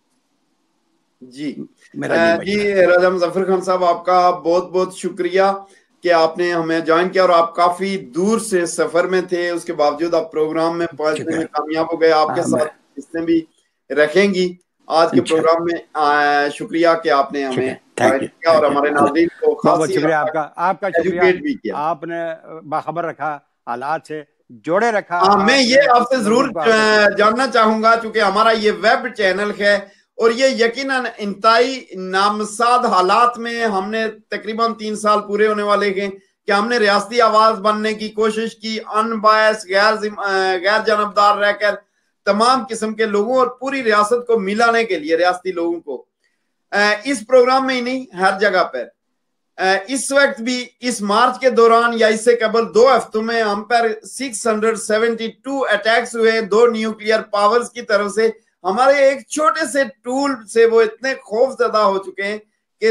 जी राजा मुजफ्फर खान साहब, आपका बहुत बहुत शुक्रिया कि आपने हमें ज्वाइन किया, और आप काफी दूर से सफर में थे, उसके बावजूद आप प्रोग्राम में पहुंचने में कामयाब हो गए। आपके साथ इसमें भी रखेंगी आज के प्रोग्राम में। शुक्रिया कि आपने हमें اور ہمارے ناظرین کو بہت شکریہ آپ کا شکریہ، آپ نے باخبر رکھا، حالات سے جوڑے رکھا۔ میں یہ آپ سے ضرور جاننا چاہوں گا، چونکہ ہمارا یہ ویب چینل ہے اور یہ یقیناً انتہائی نامساد حالات میں ہم نے تقریباً 3 سال پورے ہونے والے ہیں کہ ہم نے ریاستی آواز بننے کی کوشش کی، ان بائس غیر جانبدار رہ کر تمام قسم کے لوگوں اور پوری ریاست کو ملانے کے لیے، ریاستی لوگوں کو اس پروگرام میں ہی نہیں ہر جگہ پر۔ اس وقت بھی اس مارچ کے دوران یا اس سے قبل 2 ہفتوں میں ہم پر 672 اٹیکس ہوئے 2 نیوکلیئر پاورز کی طرف سے۔ ہمارے ایک چھوٹے سے ٹول سے وہ اتنے خوف زدہ ہو چکے ہیں کہ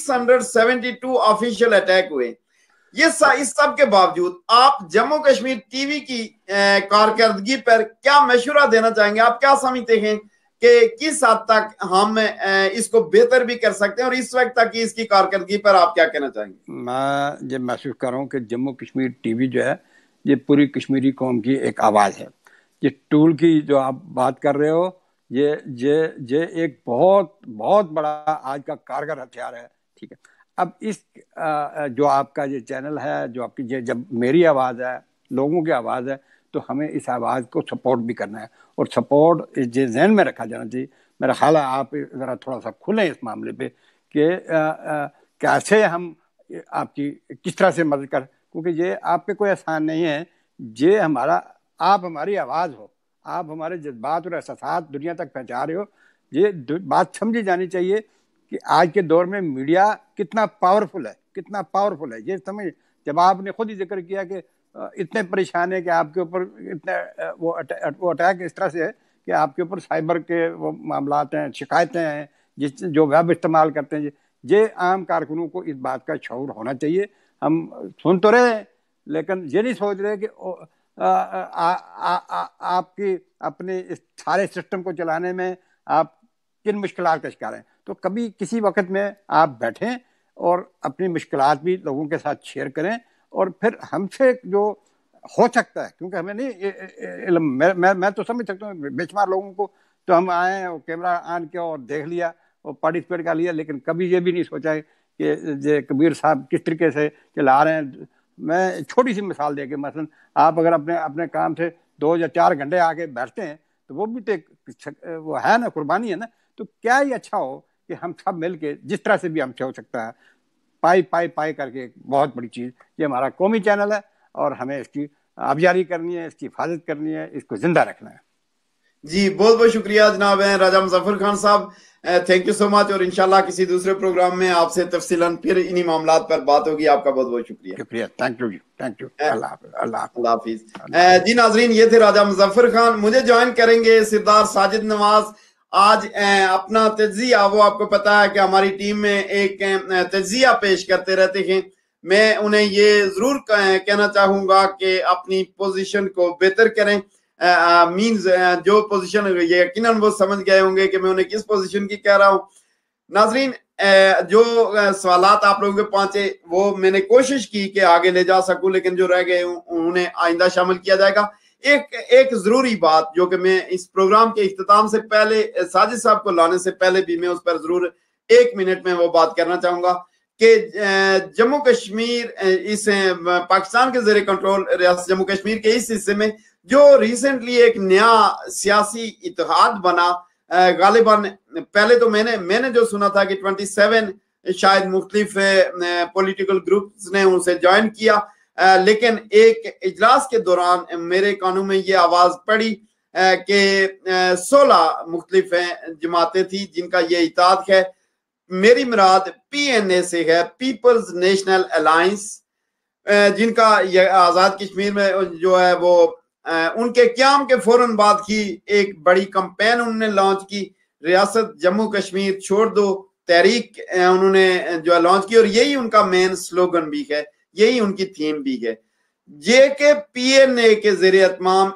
672 آفیشیل اٹیک ہوئے۔ اس سب کے باوجود آپ جموں کشمیر ٹی وی کی کارکردگی پر کیا مشورہ دینا چاہیں گے؟ آپ کیا سمجھتے ہیں کہ کس حد تک ہم اس کو بہتر بھی کر سکتے ہیں، اور اس وقت تک اس کی کارکردگی پر آپ کیا کہنا چاہیں گے؟ میں یہ محسوس کر رہا ہوں کہ جموں کشمیر ٹی وی جو ہے یہ پوری کشمیری قوم کی ایک آواز ہے۔ یہ ٹول کی جو آپ بات کر رہے ہو، یہ ایک بہت بڑا آج کا کارگر ہتھیار ہے، ٹھیک ہے۔ اب اس جو آپ کا یہ چینل ہے، جو آپ کی جب میری آواز ہے، لوگوں کی آواز ہے، تو ہمیں اس آواز کو سپورٹ بھی کرنا ہے، اور سپورٹ یہ ذہن میں رکھا جانا چاہیے۔ میرا خیال ہے آپ ذرا تھوڑا سا کھلیں اس معاملے پہ کہ کیسے ہم آپ کی کس طرح سے مدد کر، کیونکہ یہ آپ پہ کوئی احسان نہیں ہے، یہ آپ ہماری آواز ہو، آپ ہمارے جذبات اور احساسات دنیا تک پہنچا رہے ہو۔ یہ بات سمجھی جانی چاہیے کہ آج کے دور میں میڈیا کتنا پاورفل ہے، یہ سمجھ۔ جب آپ نے خود ہی ذکر کیا کہ اتنے پریشان ہے کہ آپ کے اوپر اتنے وہ اٹیک اس طرح سے ہے کہ آپ کے اوپر سائبر کے وہ معاملات ہیں، شکایتیں ہیں، جو ویب استعمال کرتے ہیں، یہ عام کارکنوں کو اس بات کا شعور ہونا چاہیے۔ ہم سن تو رہے ہیں لیکن یہ نہیں سوچ رہے کہ آپ کی اپنے اس سارے سسٹم کو چلانے میں آپ کن مشکلات کا شکار ہیں۔ تو کبھی کسی وقت میں آپ بیٹھیں اور اپنی مشکلات بھی لوگوں کے ساتھ شیئر کریں، اور پھر ہم سے جو ہو سکتا ہے، کیونکہ ہمیں نہیں علم، میں تو سمجھ سکتا ہوں بے شمار لوگوں کو تو ہم آئے اور کیمرہ آن کیا اور دیکھ لیا اور پارٹیسپیٹ کر لیا، لیکن کبھی یہ بھی نہیں سوچا کہ یہ کبیر صاحب کس طریقے سے چلا رہے ہیں۔ میں چھوٹی سی مثال دے کے، مثلا آپ اگر اپنے کام سے 2 یا 4 گھنٹے آگے بیٹھتے ہیں تو وہ بھی تو وہ ہے نا، قربانی ہے نا۔ تو کیا ہی اچھا ہو کہ ہم سب مل کے جس طرح سے بھی ہم سے ہو سکتا ہے، پائی کر کے، بہت بڑی چیز یہ ہمارا قومی چینل ہے، اور ہمیں اس کی آبیاری کرنی ہے، اس کی حفاظت کرنی ہے، اس کو زندہ رکھنا ہے۔ جی بہت شکریہ جناب راجہ مظفر خان صاحب، تھینک یو سو مچ، اور انشاءاللہ کسی دوسرے پروگرام میں آپ سے تفصیلاً پھر انہی معاملات پر بات ہوگی۔ آپ کا بہت شکریہ۔ Thank you. اللہ حافظ۔ جی ناظرین، یہ تھے راجہ مظفر خان۔ مجھے جوائن کریں گے سردار ساجد نواز۔ آج اپنا تجزیہ، وہ آپ کو پتا ہے کہ ہماری ٹیم میں ایک تجزیہ پیش کرتے رہتے ہیں۔ میں انہیں یہ ضرور کہنا چاہوں گا کہ اپنی پوزیشن کو بہتر کریں، مینز جو پوزیشن یقیناً وہ سمجھ گئے ہوں گے کہ میں انہیں کس پوزیشن کی کہہ رہا ہوں۔ ناظرین، جو سوالات آپ لوگوں کے پہنچے وہ میں نے کوشش کی کہ آگے لے جا سکوں، لیکن جو رہ گئے انہیں آئندہ شامل کیا جائے گا۔ ایک ضروری بات جو کہ میں اس پروگرام کے اختتام سے پہلے، ساجد صاحب کو لانے سے پہلے بھی میں اس پر ضرور 1 منٹ میں وہ بات کرنا چاہوں گا کہ جموں کشمیر اس پاکستان کے زیر کنٹرول ریاست جموں کشمیر کے اس حصے میں جو ریسنٹلی ایک نیا سیاسی اتحاد بنا، غالباً پہلے تو میں نے جو سنا تھا کہ 27 شاید مختلف پولیٹیکل گروپس نے ان سے جوائن کیا، لیکن ایک اجلاس کے دوران میرے کانوں میں یہ آواز پڑی کہ 16 مختلف جماعتیں تھیں جن کا یہ اتحاد ہے۔ میری مراد PNA سے ہے، پیپلز نیشنل الائنس، جن کا یہ آزاد کشمیر میں جو ہے وہ ان کے قیام کے فوراً بعد کی ایک بڑی کمپین انہوں نے لانچ کی، ریاست جموں کشمیر چھوڑ دو تحریک انہوں نے جو لانچ کی، اور یہی ان کا مین سلوگن بھی ہے، یہی ان کی تھیم بھی ہے۔ JKPNA کے زیر اتمام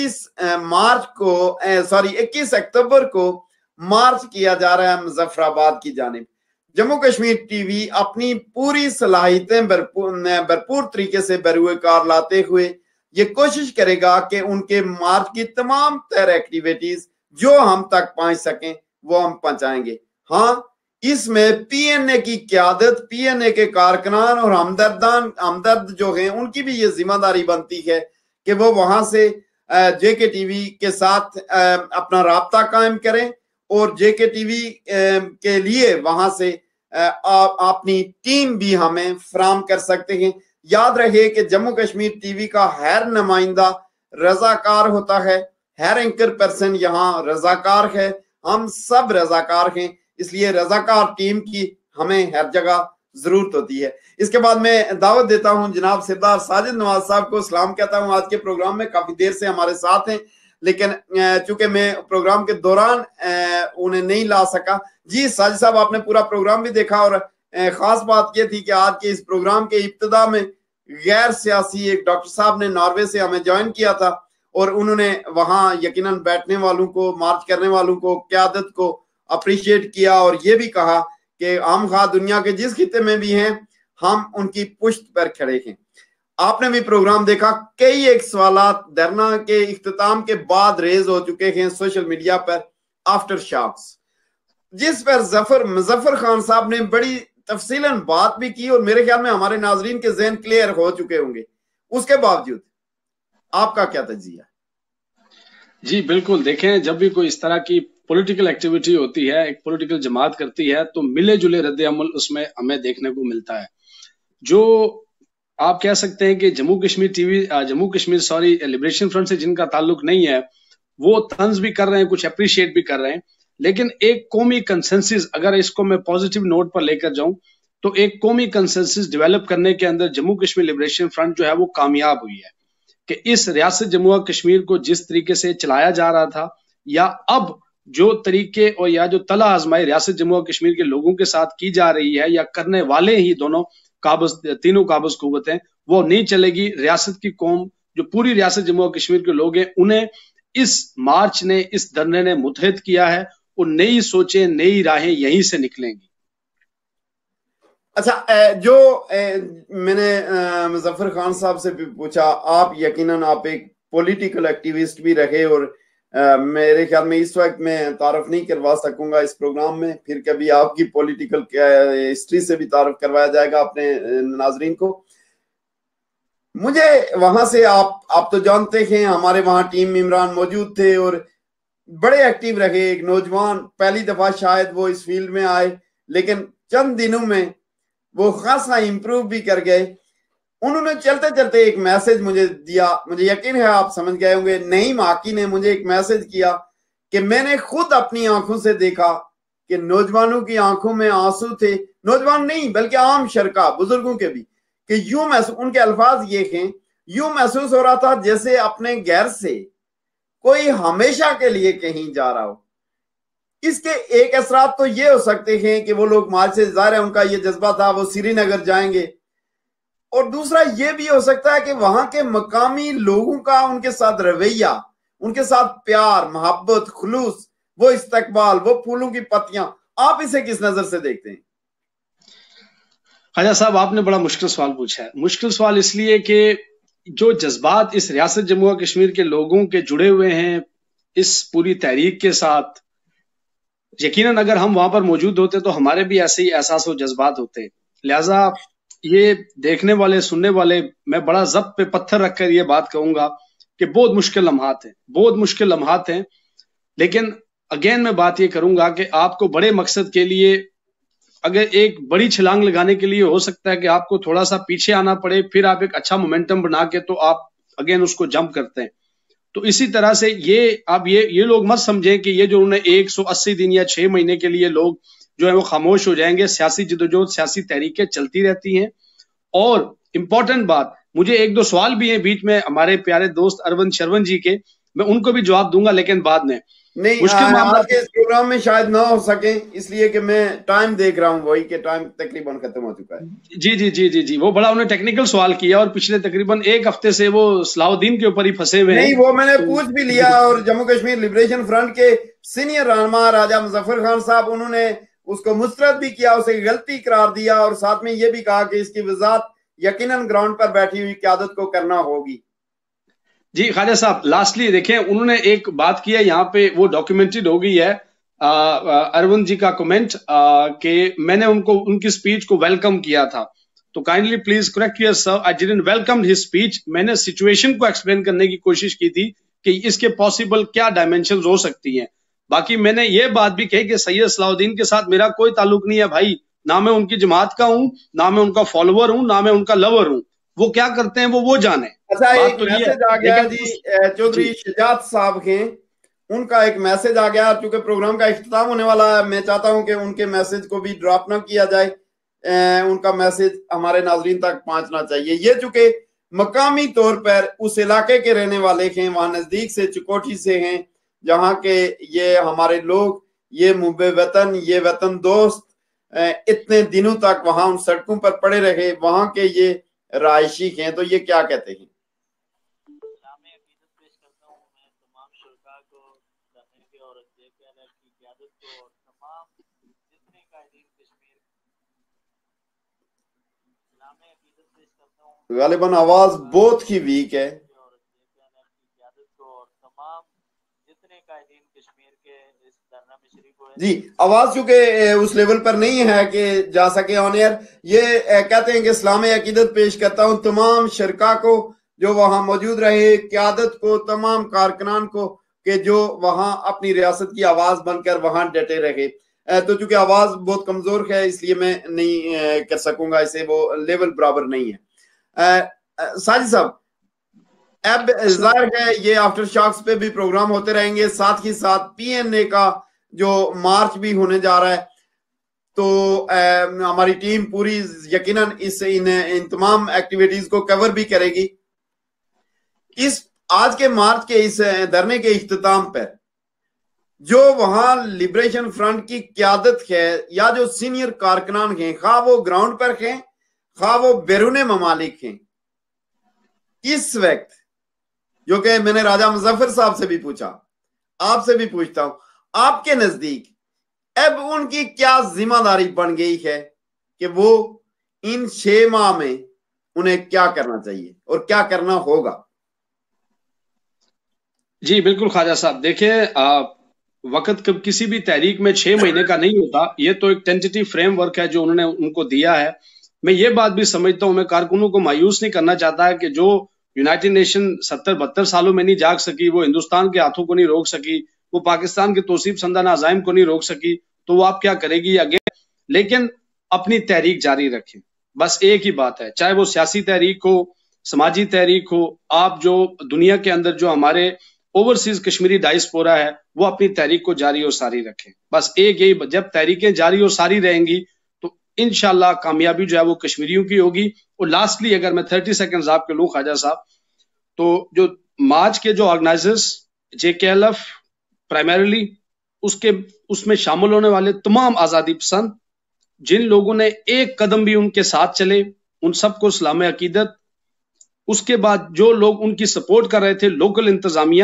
21 اکتوبر کو مارچ کیا جا رہا ہے مظفر آباد کی جانب۔ جموں کشمیر ٹی وی اپنی پوری صلاحیتیں بھرپور طریقے سے بروئے کار لاتے ہوئے یہ کوشش کرے گا کہ ان کے مارچ کی تمام تر ایکٹیویٹیز جو ہم تک پہنچ سکیں وہ ہم پہنچائیں گے۔ ہاں، اس میں پی این اے کی قیادت، پی این اے کے کارکنان اور ہمدرد جو ہیں ان کی بھی یہ ذمہ داری بنتی ہے کہ وہ وہاں سے جے کے ٹی وی کے ساتھ اپنا رابطہ قائم کریں اور جے کے ٹی وی کے لیے وہاں سے اپنی ٹیم بھی ہمیں فراہم کر سکتے ہیں. یاد رہے کہ جموں کشمیر ٹی وی کا ہر نمائندہ رضاکار ہوتا ہے، ہر اینکر پرسن یہاں رضاکار ہے، ہم سب رضاکار ہیں، اس لیے رضاکار ٹیم کی ہمیں ہر جگہ ضرورت ہوتی ہے. اس کے بعد میں دعوت دیتا ہوں جناب سردار ساجد نواز صاحب کو. سلام کہتا ہوں. آج کے پروگرام میں کافی دیر سے ہمارے ساتھ ہیں لیکن چونکہ میں پروگرام کے دوران انہیں نہیں لا سکا. جی ساجد صاحب، آپ نے پورا پروگرام بھی دیکھا اور خاص بات یہ تھی کہ آج کے اس پروگرام کے ابتدا میں غیر سیاسی ایک ڈاکٹر صاحب نے ناروے سے ہمیں جوائن کیا تھا اور انہوں نے وہاں یقیناً بیٹھنے والوں کو، مارچ کرنے والوں کو، قیادت کو اپریشیٹ کیا اور یہ بھی کہا کہ ہم خواہ دنیا کے جس خطے میں بھی ہیں ہم ان کی پشت پر کھڑے ہیں. آپ نے بھی پروگرام دیکھا، کئی ایک سوالات دھرنا کے اختتام کے بعد ریز ہو چکے ہیں سوشل میڈیا پر، آفٹر شاکس، جس پر مظفر خان صاحب نے بڑی تفصیلاً بات بھی کی اور میرے خیال میں ہمارے ناظرین کے ذہن کلیئر ہو چکے ہوں گے. اس کے باوجود آپ کا کیا تجزیہ؟ جی بالکل، دیکھیں جب بھی کوئی اس طرح کی پولیٹیکل ایکٹیویٹی ہوتی ہے، ایک پولیٹیکل جماعت کرتی ہے تو ملے جلے رد عمل اس میں ہمیں دیکھنے کو ملتا ہے. جو آپ کہہ سکتے ہیں کہ جموں کشمیر لبریشن فرنٹ سے جن کا تعلق نہیں ہے وہ طنز بھی کر رہے ہیں، کچھ اپریشیٹ بھی کر رہے ہیں، لیکن ایک قومی کنسنسس، اگر اس کو میں پازیٹیو نوٹ پر لے کر جاؤں تو ایک قومی کنسنسس ڈیولپ کرنے کے اندر جموں کشمیر لبریشن فرنٹ جو ہے وہ کامیاب ہوئی ہے کہ اس ریاست جموں کشمیر کو جس طریقے سے چلایا جا رہا تھا یا اب جو طریقے اور یا جو تلا آزمائی ریاست جموں کشمیر کے لوگوں کے ساتھ کی جا رہی ہے یا کرنے والے ہی دونوں تینوں قابض قوتیں، وہ نہیں چلے گی. ریاست کی قوم، جو پوری ریاست جموں کشمیر کے لوگ ہیں، انہیں اس مارچ نے، اس دھرنے نے متحد کیا ہے اور نئی سوچیں، نئی راہیں یہیں سے نکلیں گی. اچھا، جو میں نے مظفر خان صاحب سے بھی پوچھا، آپ یقیناً آپ ایک پولیٹیکل ایکٹیوسٹ بھی رہے اور میرے خیال میں اس وقت میں تعارف نہیں کروا سکوں گا اس پروگرام میں، پھر کبھی آپ کی پولیٹیکل ہسٹری سے بھی تعارف کروایا جائے گا اپنے ناظرین کو. مجھے وہاں سے آپ تو جانتے ہیں ہمارے وہاں ٹیم ممبران موجود تھے اور بڑے ایکٹیو رہے. ایک نوجوان پہلی دفعہ شاید وہ اس فیلڈ میں آئے لیکن چند دنوں میں وہ خاصا امپروو بھی کر گئے. انہوں نے چلتے چلتے ایک میسج مجھے دیا، مجھے یقین ہے آپ سمجھ گئے ہوں گے. نعیم حاکی نے مجھے ایک میسج کیا کہ میں نے خود اپنی آنکھوں سے دیکھا کہ نوجوانوں کی آنکھوں میں آنسو تھے، نوجوان نہیں بلکہ عام شرکا، بزرگوں کے بھی، کہ یوں ان کے الفاظ یہ ہیں، یوں محسوس ہو رہا تھا جیسے اپنے گھر سے کوئی ہمیشہ کے لیے کہیں جا رہا ہو. اس کے ایک اثرات تو یہ ہو سکتے ہیں کہ وہ لوگ مارچ سے، ظاہر ہے ان کا یہ جذبہ تھا، وہ سری نگر جائیں گے، اور دوسرا یہ بھی ہو سکتا ہے کہ وہاں کے مقامی لوگوں کا ان کے ساتھ رویہ، ان کے ساتھ پیار، محبت، خلوص، وہ استقبال، وہ پھولوں کی پتیاں، آپ اسے کس نظر سے دیکھتے ہیں؟ خواجہ صاحب، آپ نے بڑا مشکل سوال پوچھا ہے. مشکل سوال اس لیے کہ جو جذبات اس ریاست جموں کشمیر کے لوگوں کے جڑے ہوئے ہیں اس پوری تحریک کے ساتھ، یقیناً اگر ہم وہاں پر موجود ہوتے تو ہمارے بھی ایسے ہی احساس و جذبات ہوتے. لہٰذا یہ دیکھنے والے، سننے والے، میں بڑا ضبط پہ پتھر رکھ کر یہ بات کہوں گا کہ بہت مشکل لمحات ہیں، بہت مشکل لمحات ہیں. لیکن اگین میں بات یہ کروں گا کہ آپ کو بڑے مقصد کے لیے، اگر ایک بڑی چھلانگ لگانے کے لیے ہو سکتا ہے کہ آپ کو تھوڑا سا پیچھے آنا پڑے، پھر آپ ایک اچھا مومنٹم بنا کے تو آپ اگین اس کو جمپ کرتے ہیں. تو اسی طرح سے یہ لوگ مت سمجھیں کہ یہ جو انہوں نے 180 دن یا 6 مہینے کے لیے لوگ جو ہے وہ خاموش ہو جائیں گے. سیاسی جدوجہد، سیاسی تحریکیں چلتی رہتی ہیں. اور امپورٹنٹ بات، مجھے 1-2 سوال بھی ہیں بیچ میں ہمارے پیارے دوست اروند شرون جی کے، میں ان کو بھی جواب دوں گا لیکن بعد میں. نہیں، آج کے اس پروگرام میں شاید نہ ہو سکیں اس لیے کہ میں ٹائم دیکھ رہا ہوں، وہی کہ ٹائم تقریباً ختم ہو چکا ہے. جی وہ بڑا انہوں نے ٹیکنیکل سوال کیا اور پچھلے تقریباً 1 ہفتے سے وہ صلاح الدین کے اوپر ہی پھنسے ہوئے ہیں. نہیں، وہ میں نے پوچھ بھی لیا اور جموں کشمیر لبریشن فرنٹ کے سینئر رہنما راجہ مظفر خان صاحب، انہوں نے اس کو مسترد بھی کیا، اسے غلطی قرار دیا اور ساتھ میں یہ بھی کہا کہ اس کی وضاحت یقیناً گراؤنڈ پر بیٹھی ہوئی قیادت کو کرنا ہوگی. جی خواجہ صاحب، لاسٹلی دیکھیں انہوں نے ایک بات کی ہے یہاں پہ، وہ ڈاکیومنٹڈ ہو گئی ہے. अरविंद जी का कमेंट कि मैंने उनको उनकी स्पीच को वेलकम किया था, तो kindly please correct your sir, I didn't welcome his speech. मैंने सिचुएशन को एक्सप्लेन करने की कोशिश की थी कि इसके पॉसिबल क्या डायमेंशंस हो सकती हैं। बाकी मैंने ये बात भी कही कि सैयद सलाउद्दीन के साथ मेरा कोई ताल्लुक नहीं है भाई, ना मैं उनकी जमात का हूं, ना मैं उनका फॉलोअर हूं, ना मैं उनका लवर हूं। वो क्या करते हैं वो जाने। अच्छा, एक तो मैसेज आ गया जी चौधरी शजात साहब के, उनका एक मैसेज आ गया। चूंकि प्रोग्राम का इख्तिताम होने वाला है, मैं चाहता हूं कि उनके मैसेज को भी ड्रॉप ना किया जाए, उनका मैसेज हमारे नाजरीन तक पहुंचना चाहिए। ये चूंकि मकामी तौर पर उस इलाके के रहने वाले हैं, वहां नजदीक से चुकोठी से हैं, जहां के ये हमारे लोग, ये मुहब्बे वतन, ये वतन दोस्त इतने दिनों तक वहां उन सड़कों पर पड़े रहे, वहां के ये रायशी हैं। तो ये क्या कहते हैं? गालिबन आवाज बहुत ही वीक है जी, आवाज चूंकि उस लेवल पर नहीं है कि जा सके ऑन एयर। ये कहते हैं कि इस्लाम अकीदत पेश करता हूं तमाम शरका को जो वहां मौजूद रहे, क़यादत को, तमाम कारकुनान को, कि जो वहां अपनी रियासत की आवाज बनकर वहां डटे रहे। तो चूंकि आवाज बहुत कमजोर है इसलिए मैं नहीं कर सकूंगा इसे, वो लेवल बराबर नहीं है। साजिद साहब, अब जाहिर है ये आफ्टर शॉक्स पे भी प्रोग्राम होते रहेंगे, साथ ही साथ पीएनए का जो मार्च भी होने जा रहा है। तो हमारी टीम पूरी यकीनन इन तमाम एक्टिविटीज को कवर भी करेगी। इस आज के मार्च के इस धरने के इख्तिताम पर जो वहां लिबरेशन फ्रंट की क्यादत है या जो सीनियर कारकुनान हैं, खा वो ग्राउंड पर हैं, खा वो बैरून ममालिक हैं, इस वक्त, जो कि मैंने राजा मुजफ्फर साहब से भी पूछा, आपसे भी पूछता हूं, आपके नजदीक अब उनकी क्या जिम्मेदारी बन गई है कि वो इन 6 माह में उन्हें क्या करना चाहिए और क्या करना होगा? जी बिल्कुल ख्वाजा साहब, देखिए वक्त किसी भी तहरीक में 6 महीने का नहीं होता। ये तो एक टेंटेटिव फ्रेमवर्क है जो उन्होंने उनको दिया है। मैं ये बात भी समझता हूं, मैं कारकुनों को मायूस नहीं करना चाहता है कि जो यूनाइटेड नेशन 70-72 सालों में नहीं जाग सकी, वो हिंदुस्तान के हाथों को नहीं रोक सकी, वो पाकिस्तान के तौसीफ संदा नाज़ाइम को नहीं रोक सकी, तो वो आप क्या करेगी आगे। लेकिन अपनी तहरीक जारी रखें, बस एक ही बात है, चाहे वो सियासी तहरीक हो, समाजी तहरीक हो, आप जो दुनिया के अंदर जो हमारे ओवरसीज कश्मीरी डायस्पोरा है वो अपनी तहरीक को जारी और सारी रखें। बस एक यही, जब तहरीकें जारी और सारी रहेंगी तो इंशाल्लाह कामयाबी जो है वो कश्मीरियों की होगी। और लास्टली अगर मैं 30 सेकंड्स आपके लूं ख्वाजा साहब, तो जो मार्च के जो ऑर्गेनाइजर्स JKLF प्राइमरीली उसमें शामिल होने वाले तमाम आजादी पसंद जिन लोगों ने एक कदम भी उनके साथ चले, उन सबको इस्लाम अकीदत। उसके बाद जो लोग उनकी सपोर्ट कर रहे थे, लोकल इंतजामिया,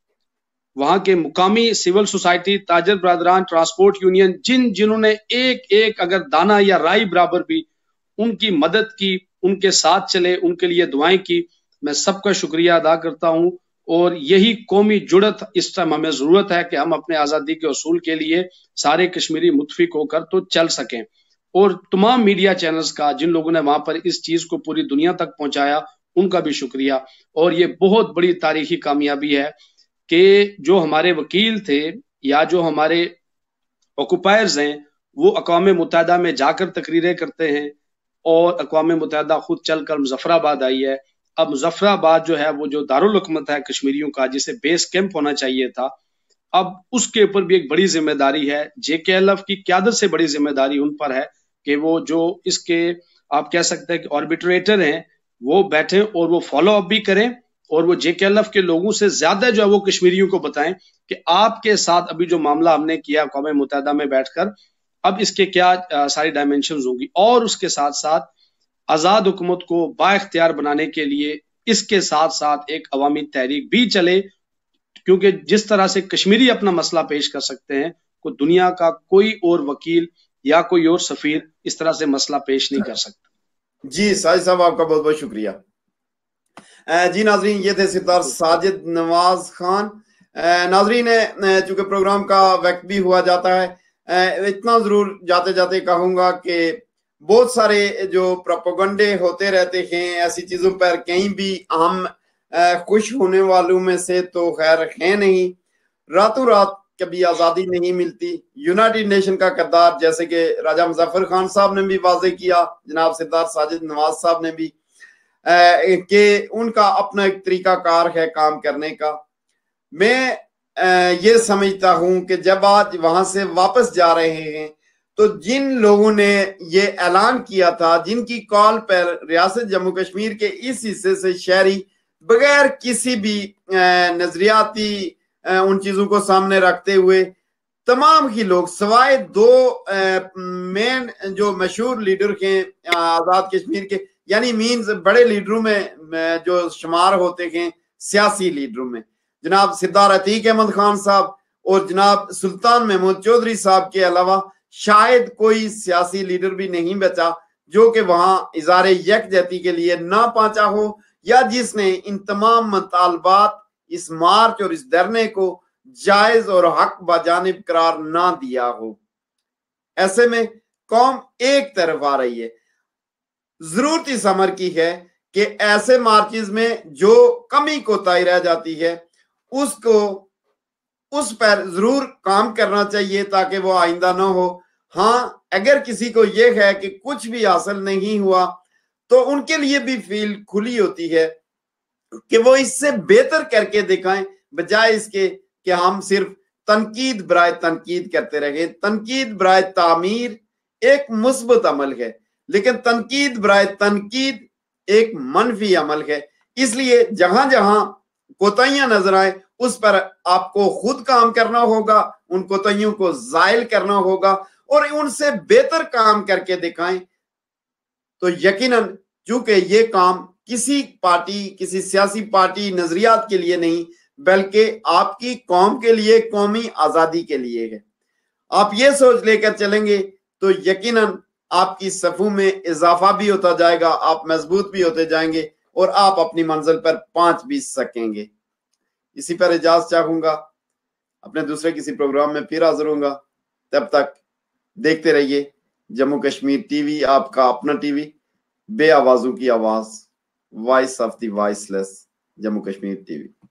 वहां के मुकामी सिविल सोसाइटी, ताजर बरादरान, ट्रांसपोर्ट यूनियन, जिन्होंने एक अगर दाना या राई बराबर भी उनकी मदद की, उनके साथ चले, उनके लिए दुआएं की, मैं सबका शुक्रिया अदा करता हूं। और यही कौमी जुड़त इस टाइम हमें जरूरत है कि हम अपने आजादी के उसूल के लिए सारे कश्मीरी मुत्फिक होकर तो चल सकें। और तमाम मीडिया चैनल्स का, जिन लोगों ने वहां पर इस चीज को पूरी दुनिया तक पहुंचाया, उनका भी शुक्रिया। और ये बहुत बड़ी तारीखी कामयाबी है कि जो हमारे वकील थे या जो हमारे ऑक्युपायर्स हैं वो अक़वाम मुत्तहिदा में जाकर तकरीरें करते हैं, और अक़वाम मुत्तहिदा खुद चलकर मुजफ्फराबाद आई है। अब मुजफ्फराबाद जो है वो जो दारुल हुकूमत है कश्मीरियों का, जिसे बेस कैंप होना चाहिए था, अब उसके ऊपर भी एक बड़ी जिम्मेदारी है। JKLF की क़यादत से बड़ी जिम्मेदारी उन पर है कि वो जो इसके आप कह सकते हैं कि आर्बिट्रेटर हैं, वो बैठे और वो फॉलो अप भी करें, और वो JKLF के लोगों से ज्यादा जो है वो कश्मीरियों को बताएं कि आपके साथ अभी जो मामला हमने किया अक़वाम मुत्तहिदा में बैठकर, अब इसके क्या सारी डायमेंशंस होंगी। और उसके साथ साथ आजाद हुकूमत को बाइख्तियार बनाने के लिए इसके साथ साथ एक अवामी तहरीक भी चले, क्योंकि जिस तरह से कश्मीरी अपना मसला पेश कर सकते हैं, को दुनिया का कोई और वकील या कोई और सफीर इस तरह से मसला पेश नहीं कर सकता। जी साजिद साहब, आपका बहुत बहुत शुक्रिया। जी नाजरीन, ये थे सिरदार साजिद नवाज खान, नाजरीन, चूंकि प्रोग्राम का वक्त भी हुआ जाता है, इतना जरूर जाते जाते कहूंगा कि बहुत सारे जो प्रोपेगेंडे होते रहते हैं ऐसी चीजों पर, कहीं भी हम खुश होने वालों में से तो खैर है नहीं। रातों रात कभी आजादी नहीं मिलती। यूनाइटेड नेशन का किरदार, जैसे कि राजा मुजफ्फर खान साहब ने भी वाजे किया, जनाब सरदार साजिद नवाज साहब ने भी, कि उनका अपना एक तरीका कार है काम करने का। मैं ये समझता हूं कि जब आज वहां से वापस जा रहे हैं तो जिन लोगों ने ये ऐलान किया था, जिनकी कॉल पर रियासत जम्मू कश्मीर के इस हिस्से से शहरी बगैर किसी भी नजरियाती उन चीजों को सामने रखते हुए तमाम ही लोग, सिवाय दो मेन जो मशहूर लीडर हैं आजाद कश्मीर के, यानी मीन्स बड़े लीडरों में जो शुमार होते हैं सियासी लीडरों में, जनाब सरदार अतीक अहमद खान साहब और जनाब सुल्तान महमूद चौधरी साहब के अलावा शायद कोई सियासी लीडर भी नहीं बचा जो कि वहां इज़ारे यकजहती के लिए ना पहुंचा हो, या जिसने इन तमाम मुतालबात, इस मार्च और इस धरने को जायज और हक बजानिब करार ना दिया हो। ऐसे में कौम एक तरफ आ रही है। जरूरत इस अमर की है कि ऐसे मार्चेस में जो कमी कोताही रह जाती है उसको, उस पर जरूर काम करना चाहिए ताकि वो आइंदा ना हो। हाँ, अगर किसी को ये है कि कुछ भी हासिल नहीं हुआ तो उनके लिए भी फील्ड खुली होती है कि वो इससे बेहतर करके दिखाएं, बजाय इसके कि हम सिर्फ तनकीद बराए तनकीद करते रहे। तनकीद बराए तामीर एक मुस्बत अमल है, लेकिन तनकीद बराए तनकीद एक मनफी अमल है। इसलिए जहां जहां कोताहियां नजर आए उस पर आपको खुद काम करना होगा, उन कोताहियों को जायल करना होगा और उनसे बेहतर काम करके दिखाएं। तो यकीनन चूंकि ये काम किसी पार्टी, किसी सियासी पार्टी नजरियात के लिए नहीं, बल्कि आपकी कौम के लिए, कौमी आजादी के लिए है। आप ये सोच लेकर चलेंगे तो यकीनन आपकी सफू में इजाफा भी होता जाएगा, आप मजबूत भी होते जाएंगे और आप अपनी मंजिल पर पहुंच भी सकेंगे। इसी पर इजाजत चाहूंगा, अपने दूसरे किसी प्रोग्राम में फिर हाजिर होऊंगा। तब तक देखते रहिए जम्मू कश्मीर टीवी, आपका अपना टीवी, बे आवाजों की आवाज, voice of the voiceless, Jammu Kashmir TV.